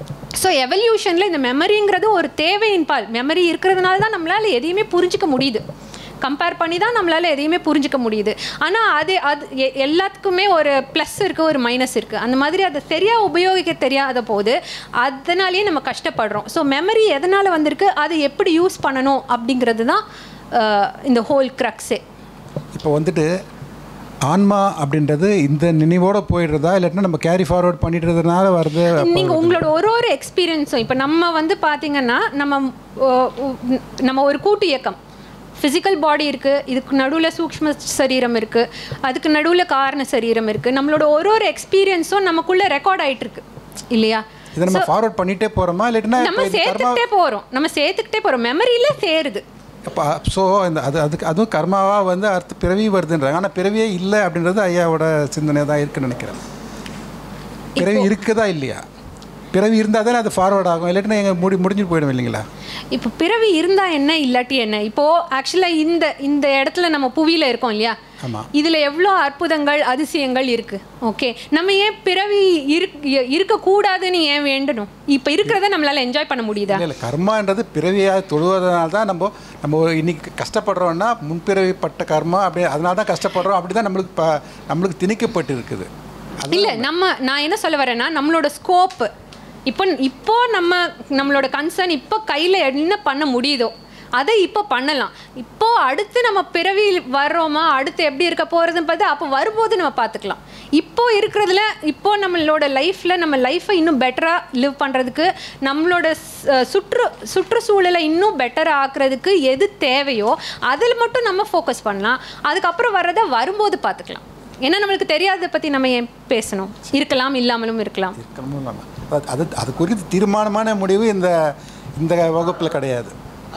ஸோ எவல்யூஷனில் இந்த மெமரிங்கிறது ஒரு தேவையின் பால். மெமரி இருக்கிறதுனால தான் நம்மளால் எதையுமே புரிஞ்சிக்க முடியுது, கம்பேர் பண்ணி தான் நம்மளால் எதையுமே புரிஞ்சிக்க முடியுது. ஆனால் அது அது எல்லாத்துக்குமே ஒரு ப்ளஸ் இருக்குது, ஒரு மைனஸ் இருக்குது. அந்த மாதிரி அதை சரியாக உபயோகிக்க தெரியாத போது அதனாலேயே நம்ம கஷ்டப்படுறோம். ஸோ மெமரி எதனால் வந்திருக்கு, அதை எப்படி யூஸ் பண்ணணும் அப்படிங்கிறது தான் இந்த ஹோல் க்ரக்ஸே. இப்போ வந்துட்டு ஆன்மா அப்படின்றது இந்த நினைவோடு போயிடுறதா இல்லாட்டினா நம்ம கேரி ஃபார்வர்ட் பண்ணிடுறதுனால வருது? நீங்கள் உங்களோட ஒரு ஒரு எக்ஸ்பீரியன்ஸும் இப்போ நம்ம வந்து பார்த்திங்கன்னா நம்ம நம்ம ஒரு கூட்டு இயக்கம், ஃபிசிக்கல் பாடி இருக்குது, இதுக்கு நடுவில் சூக்ஷ்ம சரீரம் இருக்குது, அதுக்கு நடுவில் காரண சரீரம் இருக்குது. நம்மளோட ஒரு ஒரு எக்ஸ்பீரியன்ஸும் நமக்குள்ளே ரெக்கார்ட் ஆகிட்டுருக்கு இல்லையா? இதை நம்ம ஃபார்வர்ட் பண்ணிகிட்டே போகிறோமா இல்லாட்டினா நம்ம சேர்த்துக்கிட்டே போகிறோம் நம்ம சேர்த்துக்கிட்டே போகிறோம் மெமரியில் சேருது. அப்போ ஸோ இந்த அது அதுக்கு அதுவும் கர்மாவாக வந்து அடுத்த பிறவி வருதுன்றாங்க. ஆனால் பிறவியே இல்லை அப்படின்றது ஐயாவோட சிந்தனை தான் இருக்குன்னு நினைக்கிறேன். பிறவி இருக்குதா இல்லையா? பிறவி இருந்தால் தானே அது ஃபார்வர்ட் ஆகும், இல்லாட்டினா எங்கள் முடி முடிஞ்சுட்டு போயிடும் இல்லைங்களா? இப்போ பிறவி இருந்தால் என்ன இல்லாட்டி என்ன? இப்போது ஆக்சுவலாக இந்த இந்த இடத்துல நம்ம புவியில் இருக்கோம் இல்லையா? இதில் எவ்வளோ அற்புதங்கள் அதிசயங்கள் இருக்குது. ஓகே, நம்ம ஏன் பிறவி இருக்கக்கூடாதுன்னு ஏன் வேண்டணும்? இப்போ இருக்கிறத நம்மளால் என்ஜாய் பண்ண முடியுதா? இல்லை, கர்மான்றது பிறவியாக தொழுவதனால தான் நம்ம நம்ம இன்னைக்கு கஷ்டப்படுறோன்னா முன்பிறவிப்பட்ட கர்மா அப்படி அதனால தான் கஷ்டப்படுறோம். அப்படி தான் நம்மளுக்கு இப்போ நம்மளுக்கு திணிக்கப்பட்டு இருக்குது. இல்லை, நம்ம நான் என்ன சொல்ல வரேன்னா நம்மளோட ஸ்கோப்பு இப்போ இப்போ நம்ம நம்மளோட கன்சர்ன் இப்போ கையில் என்ன பண்ண முடியுதோ அதை இப்போ பண்ணலாம். இப்போ அடுத்து நம்ம பிறவி வர்றோமா, அடுத்து எப்படி இருக்க போகிறதுன்னு பார்த்து அப்போ வரும்போது நம்ம பார்த்துக்கலாம். இப்போ இருக்கிறதுல இப்போ நம்மளோட லைஃப்பில் நம்ம லைஃப்பை இன்னும் பெட்டராக லிவ் பண்ணுறதுக்கு, நம்மளோட சுற்று சுற்றுச்சூழலை இன்னும் பெட்டராக ஆக்குறதுக்கு எது தேவையோ அதில் மட்டும் நம்ம ஃபோக்கஸ் பண்ணலாம். அதுக்கப்புறம் வர்றதை வரும்போது பார்த்துக்கலாம். ஏன்னா நம்மளுக்கு தெரியாததை பற்றி நம்ம ஏன் பேசணும்? இருக்கலாம், இல்லாமலும் இருக்கலாம். அது அது குறித்து தீர்மானமான முடிவு இந்த இந்த வகுப்பில் கிடையாது.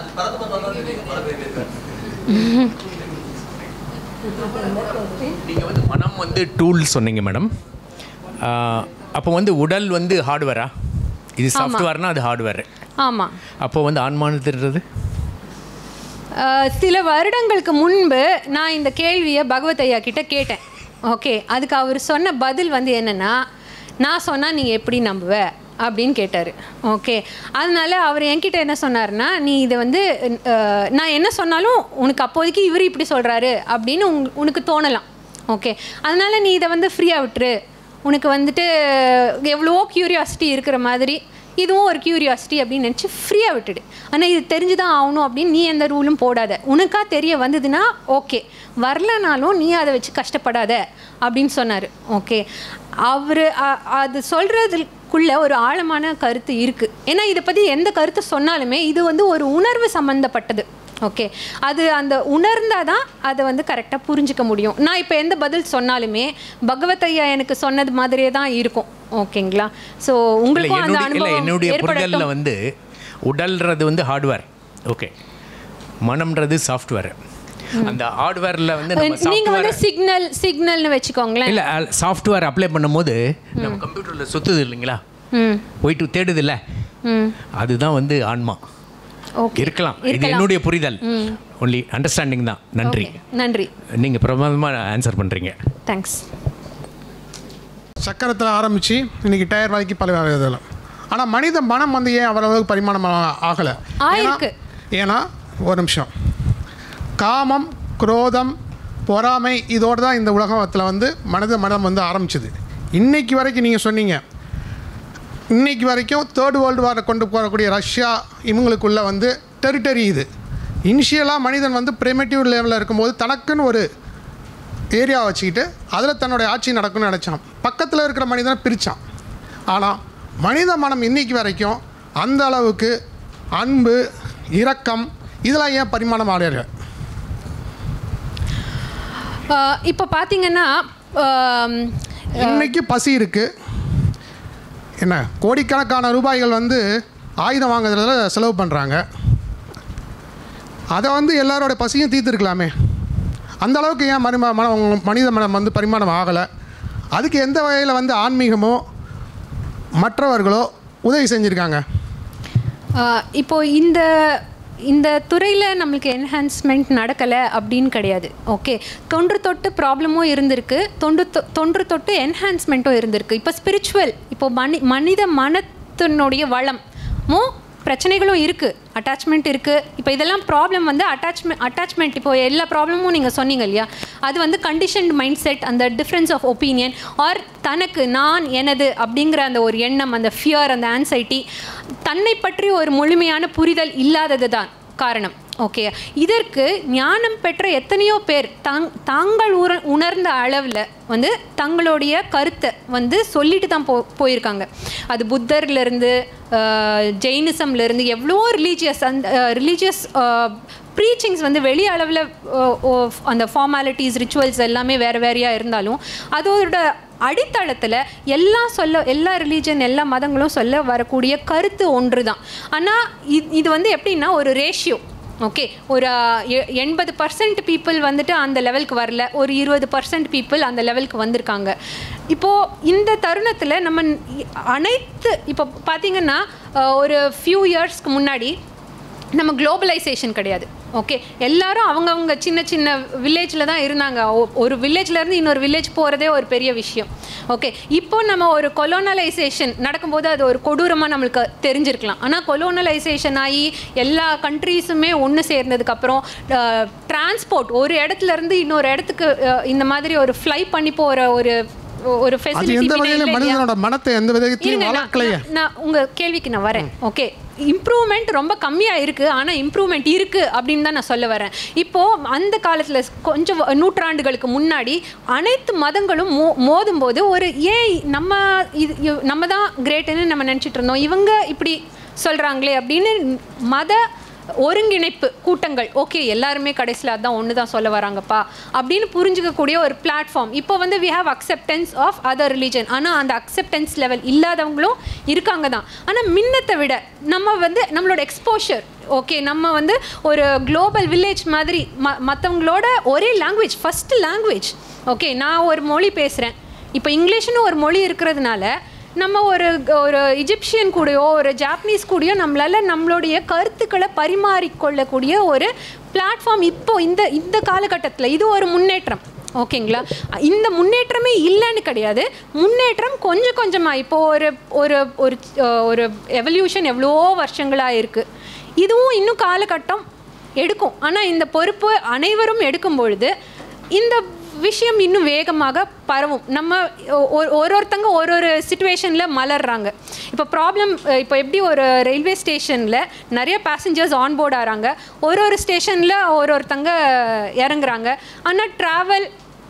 நீங்கள் வந்து மனம் வந்து டூல் சொன்னீங்க மேடம். அப்போ வந்து உடல் வந்து ஹார்ட்வேரா? இது சாஃப்ட்வேர்னா அது ஹார்ட்வேர். ஆமாம். அப்போ வந்து ஆன்மானத்துன்றது சில வருடங்களுக்கு முன்பு நான் இந்த கேள்வியை பகவத் ஐயா கிட்ட கேட்டேன். ஓகே, அதுக்கு அவர் சொன்ன பதில் வந்து என்னென்னா, நான் சொன்னால் நீங்கள் எப்படி நம்புவ அப்படின்னு கேட்டார். ஓகே, அதனால அவர் என்கிட்ட என்ன சொன்னார்னா, நீ இதை வந்து நான் என்ன சொன்னாலும் உனக்கு அப்போதைக்கு இவர் இப்படி சொல்கிறாரு அப்படின்னு உங் உனக்கு தோணலாம். ஓகே, அதனால் நீ இதை வந்து ஃப்ரீயாக விட்டுரு. உனக்கு வந்துட்டு எவ்வளவோ க்யூரியாசிட்டி இருக்கிற மாதிரி இதுவும் ஒரு க்யூரியாசிட்டி அப்படின்னு நினச்சி ஃப்ரீயாக விட்டுடு. ஆனால் இது தெரிஞ்சு தான் ஆகணும் அப்படின்னு நீ எந்த ரூலும் போடாத. உனக்கா தெரிய வந்ததுன்னா ஓகே, வரலனாலும் நீ அதை வச்சு கஷ்டப்படாத அப்படின்னு சொன்னார். ஓகே, அவர் அது சொல்கிறதுக்குள்ளே ஒரு ஆழமான கருத்து இருக்குது. ஏன்னா இதை பற்றி எந்த கருத்து சொன்னாலுமே இது வந்து ஒரு உணர்வு சம்மந்தப்பட்டது. ஓகே, அது அந்த உணர்ந்தால் தான் அதை வந்து கரெக்டாக புரிஞ்சிக்க முடியும். நான் இப்போ எந்த பதில் சொன்னாலுமே பகவத் ஐயா எனக்கு சொன்னது மாதிரியே தான் இருக்கும். ஓகேங்களா? ஸோ உங்களுக்கும் அந்த அனுபவம் என்னுடைய புரிதலில் வந்து உடல்றது வந்து ஹார்ட்வேர், ஓகே, மனம்ன்றது சாஃப்ட்வேர். அந்த ஹார்ட்வேரில் வந்து நீங்கள் வந்து சிக்னல் சிக்னல்னு வச்சுக்கோங்களேன். இல்லை, சாஃப்ட்வேர் அப்ளை பண்ணும்போது நம்ம கம்ப்யூட்டரில் சுற்றுது இல்லைங்களா, போயிட்டு தேடுது இல்லை, அதுதான் வந்து ஆன்மா இருக்கலாம். இது என்னுடைய புரிதல், ஒன்லி அண்டர்ஸ்டாண்டிங் தான். நன்றி நன்றி, நீங்கள் பிரமாதமாக ஆன்சர் பண்ணுறீங்க. தேங்க்ஸ். சக்கரத்தில் ஆரம்பித்து இன்றைக்கி டயர் வரைக்கும் பல இதெல்லாம். ஆனால் மனித மனம் வந்து ஏன் அவ்வளவுக்கு பரிமாணம் ஆகலை? ஏன்னா ஒரு நிமிஷம், காமம், குரோதம், பொறாமை இதோடு தான் இந்த உலகத்தில் வந்து மனித மனம் வந்து ஆரம்பிச்சுது. இன்றைக்கி வரைக்கும் நீங்கள் சொன்னீங்க, இன்றைக்கி வரைக்கும் தேர்ட் வேர்ல்டு வாரை கொண்டு போகக்கூடிய ரஷ்யா இவங்களுக்குள்ளே வந்து டெரிட்டரி இது. இனிஷியலாக மனிதன் வந்து ப்ரிமிட்டிவ் லெவலில் இருக்கும்போது தனக்குன்னு ஒரு ஏரியா வச்சுக்கிட்டு அதில் தன்னுடைய ஆட்சி நடக்கும்னு நினச்சான். பக்கத்தில் இருக்கிற மனிதனை பிரித்தான். ஆனால் மனித மனம் இன்றைக்கி வரைக்கும் அந்த அளவுக்கு அன்பு, இரக்கம் இதெல்லாம் ஏன் பரிமாணம் ஆடையல? இப்போ பார்த்தீங்கன்னா இன்றைக்கி பசி இருக்குது, என்ன கோடிக்கணக்கான ரூபாய்கள் வந்து ஆயுதம் வாங்குறதுல செலவு பண்ணுறாங்க. அதை வந்து எல்லாரோட பசியும் தீர்த்துருக்கலாமே. அந்த அளவுக்கு ஏன் மனித மனம் மனித மனம் வந்து பரிமாணம் ஆகலை? அதுக்கு எந்த வகையில் வந்து ஆன்மீகமோ மற்றவர்களோ உதவி செஞ்சுருக்காங்க? இப்போது இந்த இந்த துறையில் நம்மளுக்கு என்ஹான்ஸ்மெண்ட் நடக்கலை அப்படின்னு கிடையாது. ஓகே, தொன்று தொட்டு ப்ராப்ளமும் இருந்திருக்கு, தொன்று தொ தொன்று தொட்டு என்ஹான்ஸ்மெண்ட்டும் இருந்திருக்கு. இப்போ ஸ்பிரிச்சுவல், இப்போது மனி மனித மனத்தினுடைய வளமும் பிரச்சனைகளும் இருக்குது, அட்டாச்மெண்ட் இருக்குது. இப்போ இதெல்லாம் ப்ராப்ளம் வந்து அட்டாச்மெண்ட் அட்டாச்மெண்ட் இப்போ எல்லா ப்ராப்ளமும் நீங்கள் சொன்னீங்க இல்லையா, அது வந்து கண்டிஷன்டு மைண்ட் செட், அந்த டிஃப்ரென்ஸ் ஆஃப் ஒப்பீனியன் ஆர் தனக்கு நான் எனது அப்படிங்கிற அந்த ஒரு எண்ணம், அந்த ஃபியர், அந்த ஆன்சைட்டி, தன்னை பற்றி ஒரு முழுமையான புரிதல் இல்லாதது தான் காரணம். ஓகே, இதற்கு ஞானம் பெற்ற எத்தனையோ பேர் தாங் தாங்கள் உர உணர்ந்த அளவில் வந்து தங்களுடைய கருத்தை வந்து சொல்லிட்டு தான் போ போயிருக்காங்க. அது புத்தர்லேருந்து ஜெயினிசம்லேருந்து எவ்வளோ ரிலீஜியஸ் அந்த ரிலீஜியஸ் ப்ரீச்சிங்ஸ் வந்து வெளி அளவில் அந்த ஃபார்மாலிட்டிஸ், ரிச்சுவல்ஸ் எல்லாமே வேறு வேறையாக இருந்தாலும் அதோட அடித்தளத்தில் எல்லாம் சொல்ல, எல்லா ரிலீஜன், எல்லா மதங்களும் சொல்ல வரக்கூடிய கருத்து ஒன்று தான். ஆனால் இது இது வந்து எப்படின்னா ஒரு ரேஷியோ. ஓகே, ஒரு எண்பது பர்சன்ட் பீப்புள் வந்துட்டு அந்த லெவலுக்கு வரல, ஒரு இருபது பர்சன்ட் பீப்புள் அந்த லெவலுக்கு வந்திருக்காங்க. இப்போது இந்த தருணத்தில் நம்ம அனைத்து இப்போ பார்த்திங்கன்னா ஒரு ஃபியூ இயர்ஸ்க்கு முன்னாடி நம்ம குளோபலைசேஷன் கிடையாது. ஓகே, எல்லாரும் அவங்கவுங்க சின்ன சின்ன வில்லேஜில் தான் இருந்தாங்க. ஒரு வில்லேஜ்லேருந்து இன்னொரு வில்லேஜ் போகிறதே ஒரு பெரிய விஷயம். ஓகே, இப்போ நம்ம ஒரு கொலோனலைசேஷன் நடக்கும்போது அது ஒரு கொடூரமாக நம்மளுக்கு தெரிஞ்சிருக்கலாம். ஆனால் கொலோனலைசேஷன் ஆகி எல்லா கண்ட்ரீஸுமே ஒன்று சேர்ந்ததுக்கப்புறம் டிரான்ஸ்போர்ட், ஒரு இடத்துலேருந்து இன்னொரு இடத்துக்கு இந்த மாதிரி ஒரு ஃப்ளை பண்ணி போகிற ஒரு ஒரு ஃபெசிலிட்டி. மனிதனோட மனத்தை எந்த விதத்திலும் வளர்க்கலையே. நான் உங்கள் கேள்விக்கு நான் வரேன். ஓகே, இம்ப்ரூவ்மெண்ட் ரொம்ப கம்மியாக இருக்குது, ஆனால் இம்ப்ரூவ்மெண்ட் இருக்குது அப்படின்னு தான் நான் சொல்ல வரேன். இப்போது அந்த காலத்தில் கொஞ்சம் நூற்றாண்டுகளுக்கு முன்னாடி அனைத்து மதங்களும் மோ மோதும் போது ஒரு ஏன் நம்ம இது நம்ம தான் கிரேட்டுன்னு நம்ம நினச்சிட்டு இருந்தோம், இவங்க இப்படி சொல்கிறாங்களே அப்படின்னு மத ஒருங்கிணைப்பு கூட்டங்கள், ஓகே எல்லாருமே கடைசியில் அதுதான் ஒன்று தான் சொல்ல வராங்கப்பா அப்படின்னு புரிஞ்சிக்கக்கூடிய ஒரு பிளாட்ஃபார்ம். இப்போ வந்து we have acceptance of other religion. ஆனால் அந்த அக்செப்டன்ஸ் லெவல் இல்லாதவங்களும் இருக்காங்க தான். ஆனால் மின்னத்தை விட நம்ம வந்து நம்மளோட எக்ஸ்போஷர், ஓகே நம்ம வந்து ஒரு குளோபல் வில்லேஜ் மாதிரி ம மற்றவங்களோட ஒரே லாங்குவேஜ், ஃபஸ்ட்டு லாங்குவேஜ். ஓகே நான் ஒரு மொழி பேசுகிறேன், இப்போ இங்கிலீஷ்னு ஒரு மொழி இருக்கிறதுனால நம்ம ஒரு ஒரு இஜிப்சியன் கூடயோ ஒரு ஜாப்பனீஸ் கூடயோ நம்மளால் நம்மளுடைய கருத்துக்களை பரிமாறிக்கொள்ளக்கூடிய ஒரு பிளாட்ஃபார்ம் இப்போ இந்த இந்த காலகட்டத்தில் இது ஒரு முன்னேற்றம். ஓகேங்களா, இந்த முன்னேற்றமே இல்லைன்னு கிடையாது, முன்னேற்றம் கொஞ்சம் கொஞ்சமாக இப்போ ஒரு ஒரு ஒரு ஒரு எவல்யூஷன் எவ்வளோ வருஷங்களாக இருக்குது. இதுவும் இன்னும் காலகட்டம் எடுக்கும். ஆனால் இந்த பொறுப்பு அனைவரும் எடுக்கும் பொழுது இந்த விஷயம் இன்னும் வேகமாக பரவும். நம்ம ஒரு ஒருத்தங்க ஒரு ஒரு சிச்சுவேஷனில் மலர்றாங்க. இப்போ ப்ராப்ளம், இப்போ எப்படி ஒரு ரயில்வே ஸ்டேஷனில் நிறைய பேசஞ்சர்ஸ் ஆன்போர்ட் ஆகிறாங்க, ஒரு ஒரு ஸ்டேஷனில் ஒரு ஒருத்தங்க இறங்குறாங்க, ஆனால் ட்ராவல்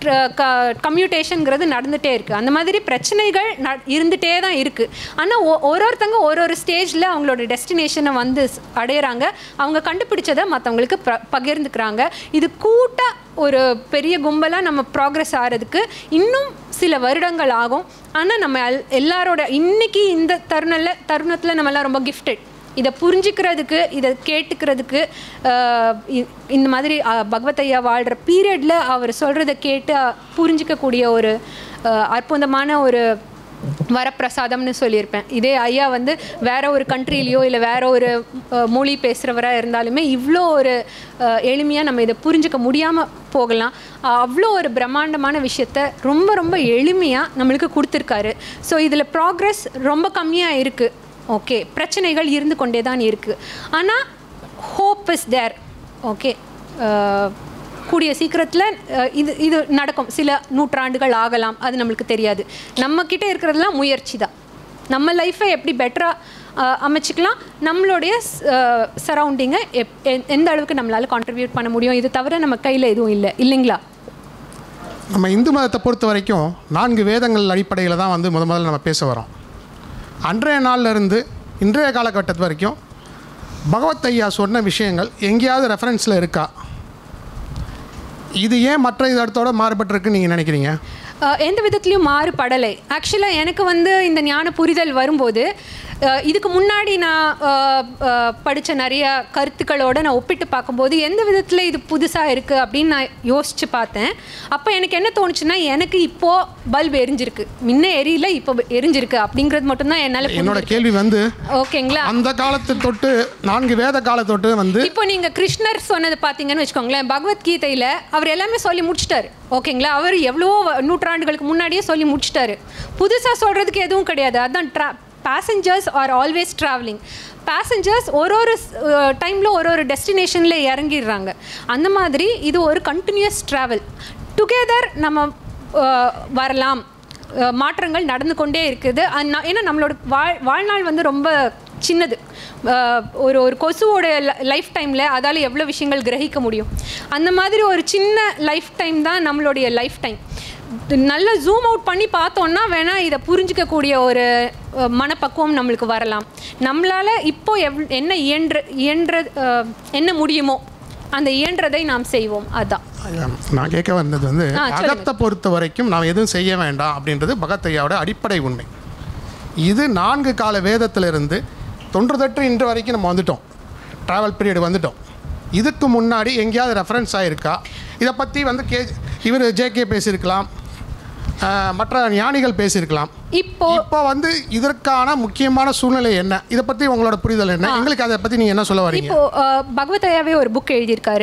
கம்யூட்டேஷனுங்கிறது நடந்துகிட்டே இருக்குது. அந்த மாதிரி பிரச்சனைகள் ந இருந்துகிட்டே தான் இருக்குது. ஆனால் ஒரு ஒருத்தங்க ஒரு ஒரு ஸ்டேஜில் அவங்களோட டெஸ்டினேஷனை வந்து அடையிறாங்க, அவங்க கண்டுபிடிச்சதை மற்றவங்களுக்கு ப பகிர்ந்துக்கிறாங்க. இது கூட்ட ஒரு பெரிய கும்பலாக நம்ம ப்ராக்ரெஸ் ஆகிறதுக்கு இன்னும் சில வருடங்கள் ஆகும். ஆனால் நம்ம எல் எல்லாரோட இன்றைக்கி இந்த தருணத்தில் தருணத்தில் நம்மளாம் ரொம்ப கிஃப்டட். இதை புரிஞ்சிக்கிறதுக்கு, இதை கேட்டுக்கிறதுக்கு, இந்த மாதிரி பகவத் ஐயா வாழ்கிற பீரியடில் அவர் சொல்கிறத கேட்டு புரிஞ்சிக்கக்கூடிய ஒரு அற்புதமான ஒரு வரப்பிரசாதம்னு சொல்லியிருப்பேன். இதே ஐயா வந்து வேற ஒரு கண்ட்ரிலேயோ இல்லை வேற ஒரு மொழி பேசுகிறவராக இருந்தாலுமே இவ்வளோ ஒரு எளிமையாக நம்ம இதை புரிஞ்சிக்க முடியாமல் போகலாம். அவ்வளோ ஒரு பிரம்மாண்டமான விஷயத்த ரொம்ப ரொம்ப எளிமையாக நம்மளுக்கு கொடுத்துருக்காரு. ஸோ இதில் ப்ராக்ரெஸ் ரொம்ப கம்மியாக இருக்குது. ஓகே, பிரச்சனைகள் இருந்து கொண்டே தான் இருக்குது. ஆனால் ஹோப் இஸ் தேர். ஓகே, கூடிய சீக்கிரத்தில் இது இது நடக்கும். சில நூற்றாண்டுகள் ஆகலாம், அது நம்மளுக்கு தெரியாது. நம்மக்கிட்ட இருக்கிறதெல்லாம் முயற்சி தான். நம்ம லைஃப்பை எப்படி பெட்டராக அமைச்சிக்கலாம், நம்மளுடைய சரௌண்டிங்கை எப் எந்த அளவுக்கு நம்மளால் கான்ட்ரிபியூட் பண்ண முடியும், இது தவிர நம்ம கையில் எதுவும் இல்லை, இல்லைங்களா? நம்ம இந்து மதத்தை பொறுத்த வரைக்கும் நான்கு வேதங்கள் அடிப்படையில் தான் வந்து முத முதல்ல நம்ம பேச வரோம். அன்றைய நாளிலிருந்து இன்றைய காலகட்டத்து வரைக்கும் பகவத் ஐயா சொன்ன விஷயங்கள் எங்கேயாவது ரெஃபரன்ஸில் இருக்கா? இது ஏன் மற்ற இதோட மாறுபட்டிருக்குன்னு நீங்கள் நினைக்கிறீங்க? எந்த விதத்துலையும் மாறுபடலை. ஆக்சுவலாக எனக்கு வந்து இந்த ஞான புரிதல் வரும்போது இதுக்கு முன்னாடி நான் படித்த நிறைய கருத்துக்களோடு நான் ஒப்பிட்டு பார்க்கும்போது எந்த விதத்தில் இது புதுசாக இருக்குது அப்படின்னு நான் யோசித்து பார்த்தேன். அப்போ எனக்கு என்ன தோணுச்சுன்னா, எனக்கு இப்போது பல்ப் எரிஞ்சிருக்கு, முன்ன எரியல இப்போ எரிஞ்சிருக்கு அப்படிங்கிறது மட்டும்தான் என்னால். என்னோட கேள்வி வந்து ஓகேங்களா, அந்த காலத்தை தொட்டு நான்கு வேத காலத்தொட்டு வந்து இப்போ நீங்கள் கிருஷ்ணர் சொன்னது பார்த்தீங்கன்னு வச்சுக்கோங்களேன், பகவத்கீதையில் அவர் எல்லாமே சொல்லி முடிச்சிட்டாரு. ஓகேங்களா, அவர் எவ்வளோ நூற்றாண்டுகளுக்கு முன்னாடியே சொல்லி முடிச்சிட்டாரு. புதுசாக சொல்கிறதுக்கு எதுவும் கிடையாது. அதுதான் ட்ரா passengers are always travelling. Passengers ஒரு ஒரு டைமில் ஒரு ஒரு டெஸ்டினேஷனில் இறங்கிடுறாங்க. அந்த மாதிரி இது ஒரு கண்டினியூஸ் ட்ராவல். டுகெதர் நம்ம வரலாம், மாற்றங்கள் நடந்து கொண்டே இருக்குது. ஏன்னா நம்மளோட வாழ் வாழ்நாள் வந்து ரொம்ப சின்னது. ஒரு ஒரு கொசுவோட லைஃப் டைமில் அதால் எவ்வளோ விஷயங்கள் கிரகிக்க முடியும். அந்த மாதிரி ஒரு சின்ன லைஃப் டைம் தான் நம்மளுடைய லைஃப் டைம். நல்லா ஜூம் அவுட் பண்ணி பார்த்தோன்னா வேணால் இதை புரிஞ்சிக்கக்கூடிய ஒரு மனப்பக்குவம் நம்மளுக்கு வரலாம். நம்மளால் இப்போ எவ் என்ன இயன்ற இயன்ற என்ன முடியுமோ அந்த இயன்றதை நாம் செய்வோம். அதுதான் நான் கேட்க வந்தது. வந்து அகத்தை பொறுத்த வரைக்கும் நாம் எதுவும் செய்ய வேண்டாம் அப்படின்றது பகவத் ஐயாவோட அடிப்படை உண்மை. இது நான்கு கால வேதத்திலிருந்து தொன்று தொற்று இன்று வரைக்கும் நம்ம வந்துட்டோம், ட்ராவல் பீரியட் வந்துட்டோம். இதுக்கு முன்னாடி எங்கேயாவது ரெஃபரன்ஸ் ஆகிருக்கா? இதை பற்றி வந்து கே இவர் ஜேகே பேசியிருக்கலாம், மற்ற ஞானிகள் பேசியிருக்கலாம். இப்போ இப்போ வந்து இதற்கான முக்கியமான சூழ்நிலை என்ன, இதை பற்றி உங்களோட புரிதல் என்ன, எங்களுக்கு அதை பற்றி நீங்கள் என்ன சொல்ல வரீங்க? இப்போ பகவத் ஐயாவே ஒரு புக் எழுதியிருக்காரு,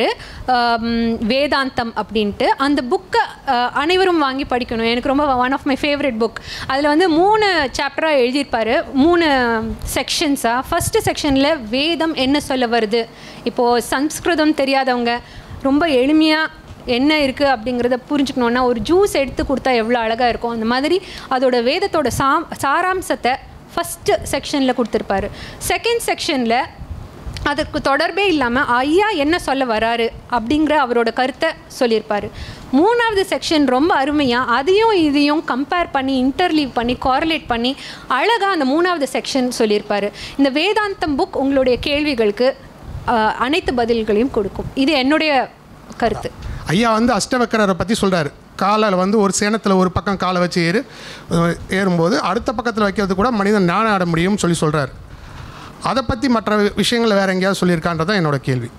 வேதாந்தம் அப்படின்ட்டு. அந்த புக்கை அனைவரும் வாங்கி படிக்கணும். எனக்கு ரொம்ப one of my favourite book. அதில் வந்து மூணு சாப்டராக எழுதியிருப்பார், மூணு செக்ஷன்ஸாக. ஃபஸ்ட்டு செக்ஷனில் வேதம் என்ன சொல்ல வருது. இப்போது சம்ஸ்கிருதம் தெரியாதவங்க ரொம்ப எளிமையாக என்ன இருக்குது அப்படிங்கிறத புரிஞ்சுக்கணுன்னா ஒரு ஜூஸ் எடுத்து கொடுத்தா எவ்வளோ அழகாக இருக்கும், அந்த மாதிரி அதோட வேதத்தோட சா சாராம்சத்தை ஃபஸ்ட்டு செக்ஷனில் கொடுத்துருப்பாரு. செகண்ட் செக்ஷனில் அதற்கு தொடர்பே இல்லாமல் ஐயா என்ன சொல்ல வராரு அப்படிங்கிற அவரோட கருத்தை சொல்லியிருப்பார். மூணாவது செக்ஷன் ரொம்ப அருமையாக அதையும் இதையும் கம்பேர் பண்ணி இன்டர்லீவ் பண்ணி காரலேட் பண்ணி அழகாக அந்த மூணாவது செக்ஷன் சொல்லியிருப்பார். இந்த வேதாந்தம் புக் உங்களுடைய கேள்விகளுக்கு அனைத்து பதில்களையும் கொடுக்கும். இது என்னுடைய கருத்து. ஐயா வந்து அஷ்டவக்கரரை பற்றி சொல்கிறாரு. காலில் வந்து ஒரு சேனத்தில் ஒரு பக்கம் காலை வச்சு ஏறு ஏறும்போது அடுத்த பக்கத்தில் வைக்கிறது கூட மனிதன் ஞானம் ஆட முடியும்னு சொல்லி சொல்கிறார். அதை பற்றி மற்ற விஷயங்களை வேறு எங்கேயாவது சொல்லியிருக்கான்றதான் என்னோடய கேள்வி.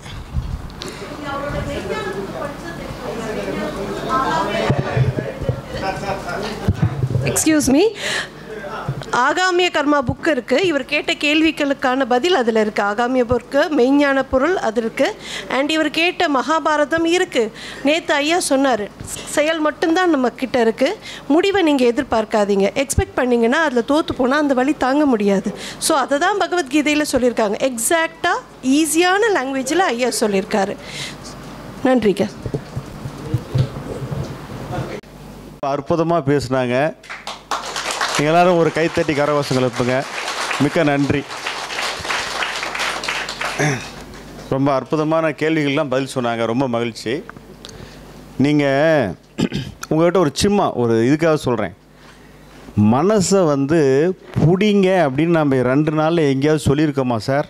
எக்ஸ்கியூஸ் மீ, ஆகாமிய கர்மா புக்கு இருக்குது. இவர் கேட்ட கேள்விகளுக்கான பதில் அதில் இருக்குது. ஆகாமிய புக்கு, மெய்ஞான பொருள் அது இருக்குது. அண்ட் இவர் கேட்ட மகாபாரதம் இருக்குது. நேற்று ஐயா சொன்னார், செயல் மட்டும்தான் நம்ம கிட்ட இருக்குது, முடிவை நீங்கள் எதிர்பார்க்காதீங்க. எக்ஸ்பெக்ட் பண்ணிங்கன்னா அதில் தோற்று போனால் அந்த வழி தாங்க முடியாது. ஸோ அதை தான் பகவத்கீதையில் சொல்லியிருக்காங்க. எக்ஸாக்டாக ஈஸியான லாங்குவேஜில் ஐயா சொல்லியிருக்காரு. நன்றிங்க. அற்புதமாக பேசுனாங்க. நீங்கள் எல்லோரும் ஒரு கைத்தட்டி கரகோஷங்கள் இருப்புங்க. மிக்க நன்றி. ரொம்ப அற்புதமான கேள்விகள்லாம் பதில் சொன்னாங்க. ரொம்ப மகிழ்ச்சி. நீங்கள் உங்கள்கிட்ட ஒரு சின்ன ஒரு இதுக்காக சொல்கிறேன். மனசை வந்து பிடிங்க அப்படின்னு நம்ம ரெண்டு நாளில் எங்கேயாவது சொல்லியிருக்கோமா சார்?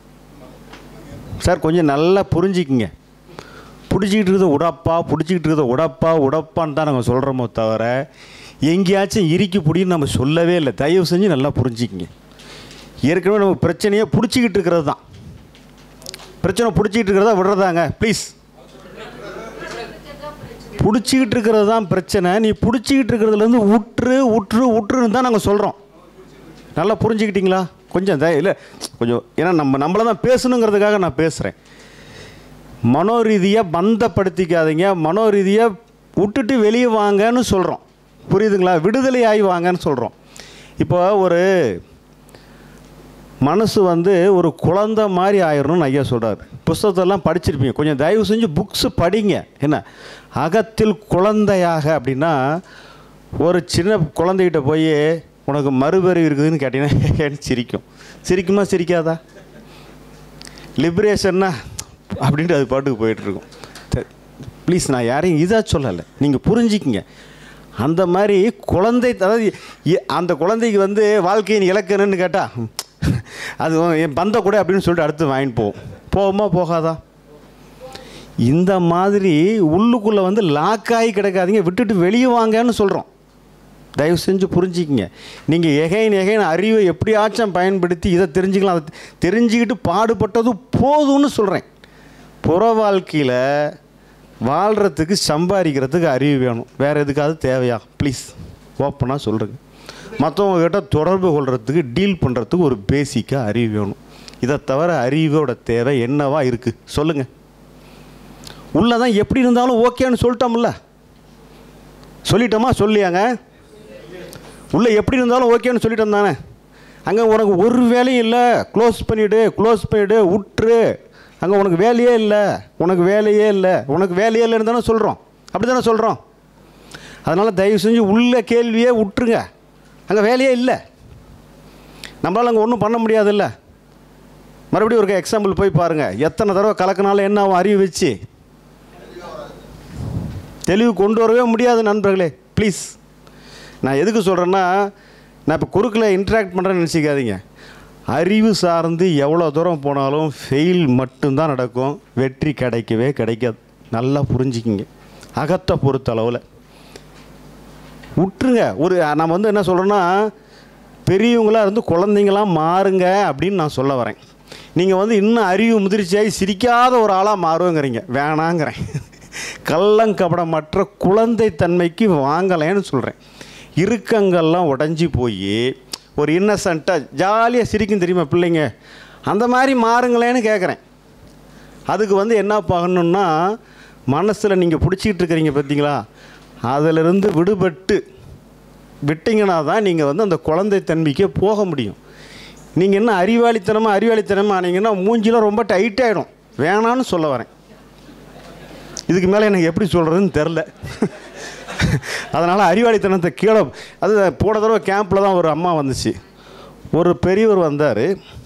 சார் கொஞ்சம் நல்லா புரிஞ்சிக்கிங்க. பிடிச்சிக்கிட்டு இருக்கிறத உடப்பா பிடிச்சிக்கிட்டு இருக்கிறத உடப்பா உடப்பான்னு தான் நாங்கள் சொல்கிறோமோ தவிர எங்கேயாச்சும் இறுக்கி பிடின்னு நம்ம சொல்லவே இல்லை. தயவு செஞ்சு நல்லா புரிஞ்சிக்கிங்க. ஏற்கனவே நம்ம பிரச்சனையை பிடிச்சிக்கிட்டு இருக்கிறது தான் பிரச்சனை. பிடிச்சிக்கிட்டு இருக்கிறதா விடுறதாங்க ப்ளீஸ். பிடிச்சிக்கிட்டு இருக்கிறது தான் பிரச்சனை. நீ பிடிச்சிக்கிட்டு இருக்கிறதுலேருந்து உற்று உற்று உற்றுன்னு தான் நாங்கள் சொல்கிறோம். நல்லா புரிஞ்சுக்கிட்டீங்களா? கொஞ்சம் த இல்லை கொஞ்சம், ஏன்னா நம்ம நம்மளை தான் பேசணுங்கிறதுக்காக நான் பேசுகிறேன். மனோரீதியாக பந்தப்படுத்திக்காதீங்க. மனோரீதியாக விட்டுட்டு வெளியே வாங்கன்னு சொல்கிறோம். புரியுதுங்களா? விடுதலை ஆகி வாங்கன்னு சொல்கிறோம். இப்போ ஒரு மனசு வந்து ஒரு குழந்தை மாதிரி ஆயிடணும்னு ஐயா சொல்கிறார். புஸ்தகத்தெல்லாம் படிச்சிருப்பீங்க. கொஞ்சம் தயவு செஞ்சு புக்ஸு படிங்க. என்ன அகத்தில் குழந்தையாக அப்படின்னா, ஒரு சின்ன குழந்தைகிட்ட போய் உனக்கு மறுபறி இருக்குதுன்னு கேட்டிங்கன்னா சிரிக்கும். சிரிக்குமா சிரிக்காதா? லிபரேஷன்னா அப்படின்ட்டு அது பாட்டுக்கு போயிட்டுருக்கும். ப்ளீஸ், நான் யாரையும் இதாக சொல்லலை, நீங்கள் புரிஞ்சிக்கிங்க. அந்த மாதிரி குழந்தை, அதாவது அந்த குழந்தைக்கு வந்து வாழ்க்கையின் இலக்கணுன்னு கேட்டால் அது என் பந்த கூட அப்படின்னு சொல்லிட்டு அடுத்து வாங்கிட்டு போவோம். போகுமா போகாதா? இந்த மாதிரி உள்ளுக்குள்ளே வந்து லாக்காகி கிடக்காதீங்க. விட்டுட்டு வெளியே வாங்கன்னு சொல்கிறோம். தயவு செஞ்சு புரிஞ்சிக்கிங்க. நீங்கள் எகைன் எகைன் அறிவை எப்படியாச்சும் பயன்படுத்தி இதை தெரிஞ்சுக்கலாம், அதை தெரிஞ்சுக்கிட்டு பாடுபட்டது போதும்னு சொல்கிறேன். புற வாழ்க்கையில் வாழ்கிறதுக்கு சம்பாதிக்கிறதுக்கு அறிவு வேணும். வேறு எதுக்காவது தேவையா? ப்ளீஸ் ஓப்பனாக சொல்கிறேங்க. மற்றவங்கக்கிட்ட தொடர்பு கொள்கிறதுக்கு, டீல் பண்ணுறதுக்கு ஒரு பேசிக்காக அறிவு வேணும். இதை தவிர அறிவோட தேவை என்னவா இருக்குது சொல்லுங்கள்? உள்ளே தான் எப்படி இருந்தாலும் ஓகேன்னு சொல்லிட்டோம்ல. சொல்லிட்டோமா? சொல்லியாங்க. உள்ளே எப்படி இருந்தாலும் ஓகேன்னு சொல்லிட்டோம் தானே. அங்கே உனக்கு ஒரு வேலையும் இல்லை, க்ளோஸ் பண்ணிவிடு க்ளோஸ் பண்ணிவிடு விட்டுரு, அங்கே உனக்கு வேலையே இல்லை, உனக்கு வேலையே இல்லை, உனக்கு வேலையே இல்லைன்னு தானே சொல்கிறோம். அப்படி தானே சொல்கிறோம். அதனால் தயவு செஞ்சு உள்ள கேள்வியே விட்டுருங்க. அங்கே வேலையே இல்லை, நம்மளால் அங்கே ஒன்றும் பண்ண முடியாதுல்ல. மறுபடியும் ஒரு எக்ஸாம்பிள் போய் பாருங்கள். எத்தனை தடவை கலக்கினாலும் என்ன ஆகும்? அறிவு வச்சு தெளிவு கொண்டு வரவே முடியாது நண்பர்களே. ப்ளீஸ், நான் எதுக்கு சொல்கிறேன்னா, நான் இப்போ குறுக்கில் இன்ட்ராக்ட் பண்ணுறேன்னு நினச்சிக்காதீங்க. அறிவு சார்ந்து எவ்வளோ தூரம் போனாலும் ஃபெயில் மட்டும்தான் நடக்கும், வெற்றி கிடைக்கவே கிடைக்காது. நல்லா புரிஞ்சுக்கிங்க. அகத்தை பொறுத்தளவில் விட்டுருங்க. ஒரு நம்ம வந்து என்ன சொல்கிறோன்னா, பெரியவங்களாக இருந்து குழந்தைங்களாம் மாறுங்க அப்படின்னு நான் சொல்ல வரேன். நீங்கள் வந்து இன்னும் அறிவு முதிர்ச்சியாகி சிரிக்காத ஒரு ஆளாக மாறுவேங்கிறீங்க. வேணாங்கிறேன். கள்ளங்கபடமற்ற குழந்தைத்தன்மைக்கு வாங்கலைன்னு சொல்கிறேன். இறுக்கங்கள்லாம் உடஞ்சி போய் ஒரு இன்னசென்ட்டாக ஜாலியாக சிரிக்கும் தெரியுமா பிள்ளைங்க, அந்த மாதிரி மாறுங்களேன்னு கேட்குறேன். அதுக்கு வந்து என்ன பண்ணணுன்னா, மனசில் நீங்கள் பிடிச்சிக்கிட்டு இருக்கிறீங்க பார்த்தீங்களா, அதிலிருந்து விடுபட்டு விட்டிங்கன்னா தான் நீங்கள் வந்து அந்த குழந்தைத்தன்மைக்கே போக முடியும். நீங்கள் என்ன அறிவாளித்தனமாக அறிவாளித்தனமாக ஆனீங்கன்னா மூஞ்சிலாம் ரொம்ப டைட்டாகிடும். வேணான்னு சொல்ல வரேன். இதுக்கு மேலே எனக்கு எப்படி சொல்கிறதுன்னு தெரில. அதனால் அறிவாளித்தனத்தை கீழே, அது போன தடவை கேம்பில் தான் ஒரு அம்மா வந்துச்சு. ஒரு பெரியவர் வந்தார்.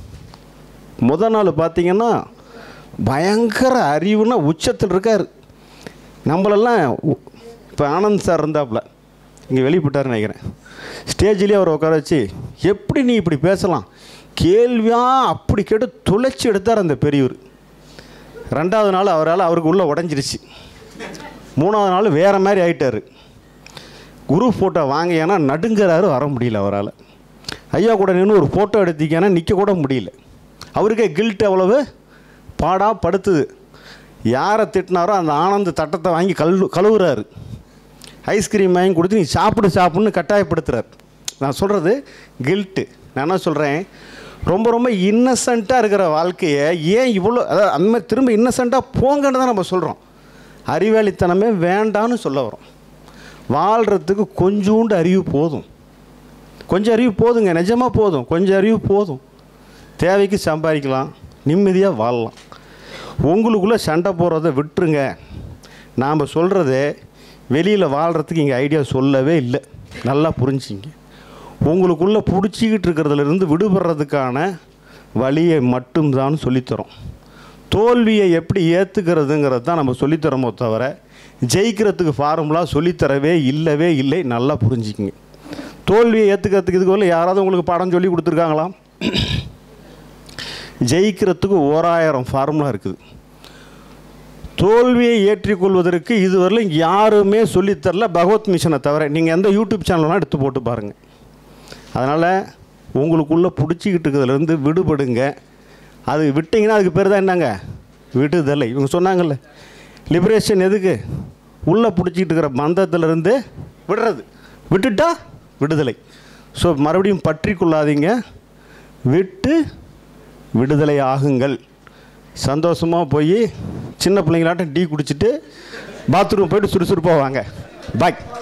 முதல் நாள் பார்த்திங்கன்னா பயங்கர அறிவுனா உச்சத்தில் இருக்கார். நம்மளெல்லாம் இப்போ ஆனந்த் சார் இருந்தாப்புல இங்கே வெளிப்பட்டார்னு நினைக்கிறேன். ஸ்டேஜ்லேயே அவர் உட்கார வச்சு, எப்படி நீ இப்படி பேசலாம், கேள்வியாக அப்படி கேட்டு துளைச்சி எடுத்தார் அந்த பெரியவர். ரெண்டாவது நாள் அவரால் அவருக்கு உள்ளே உடஞ்சிருச்சு. மூணாவது நாள் வேறு மாதிரி ஆகிட்டார். குரூப் ஃபோட்டோ வாங்க ஏன்னா நடுங்கிறாரு, வர முடியல அவரால். ஐயா கூட நின்று ஒரு ஃபோட்டோ எடுத்திக்கன்னா நிற்க கூட முடியல. அவருக்கே கில்ட் அவ்வளவு பாடா படுத்துது. யாரை திட்டினாரோ அந்த ஆனந்த தட்டத்தை வாங்கி கழு கழுவுறாரு. ஐஸ்கிரீம் வாங்கி கொடுத்து நீ சாப்பிடு சாப்பிட்னு கட்டாயப்படுத்துகிறார். நான் சொல்கிறது கில்ட்டு. நான் என்ன சொல்கிறேன், ரொம்ப ரொம்ப இன்னசென்ட்டாக இருக்கிற வாழ்க்கையை ஏன் இவ்வளோ, அதாவது அந்த மாதிரி திரும்ப இன்னசென்ட்டாக போங்கன்னு தான் நம்ம சொல்கிறோம். அறிவாளித்தனமே வேண்டான்னு சொல்ல வரோம். வாழ்கிறதுக்கு கொஞ்சோண்டு அறிவு போதும். கொஞ்சம் அறிவு போதுங்க, நிஜமாக போதும். கொஞ்சம் அறிவு போதும். தேவைக்கு சம்பாதிக்கலாம், நிம்மதியாக வாழலாம். உங்களுக்குள்ளே சண்டை போடுறத விட்டுருங்க. நாம் சொல்கிறது வெளியில் வாழ்கிறதுக்கு இங்கே ஐடியா சொல்லவே இல்லை. நல்லா புரிஞ்சிங்க. உங்களுக்குள்ளே பிடிச்சிக்கிட்டு இருக்கிறதுலேருந்து விடுபடுறதுக்கான வழியை மட்டும்தான் சொல்லித்தரோம். தோல்வியை எப்படி ஏற்றுக்கிறதுங்கிறது தான் நம்ம சொல்லித்தரோமோ தவிர ஜெயிக்கிறதுக்கு ஃபார்முலா சொல்லித்தரவே இல்லவே இல்லை. நல்லா புரிஞ்சுக்கிங்க. தோல்வியை ஏற்றுக்கிறதுக்கு இதுக்கு வரல யாராவது உங்களுக்கு பாடம் சொல்லி கொடுத்துருக்காங்களா? ஜெயிக்கிறதுக்கு ஓராயிரம் ஃபார்முலா இருக்குது. தோல்வியை ஏற்றிக்கொள்வதற்கு இதுவரையிலும் யாருமே சொல்லித்தரல, பகவத் மிஷனை தவிர. நீங்கள் எந்த யூடியூப் சேனல்லாம் எடுத்து போட்டு பாருங்கள். அதனால் உங்களுக்குள்ளே பிடிச்சிக்கிட்டு இருக்கிறதுலேருந்து விடுபடுங்க. அது விட்டிங்கன்னா அதுக்கு பேர் தான் என்னங்க, விடுதலை. இவங்க சொன்னாங்கல்ல, லிபரேஷன் எதுக்கு? உள்ளே பிடிச்சிக்கிட்டு இருக்கிற பந்தத்திலிருந்து விடுறது. விட்டுட்டா விடுதலை. ஸோ மறுபடியும் பற்றி கொள்ளாதீங்க, விட்டு விடுதலை ஆகுங்கள். சந்தோஷமாக போய் சின்ன பிள்ளைங்களாட்டம் டீ குடிச்சிட்டு பாத்ரூம் போய்ட்டு சுறுசுறுப்பாக வாங்க. பாய்.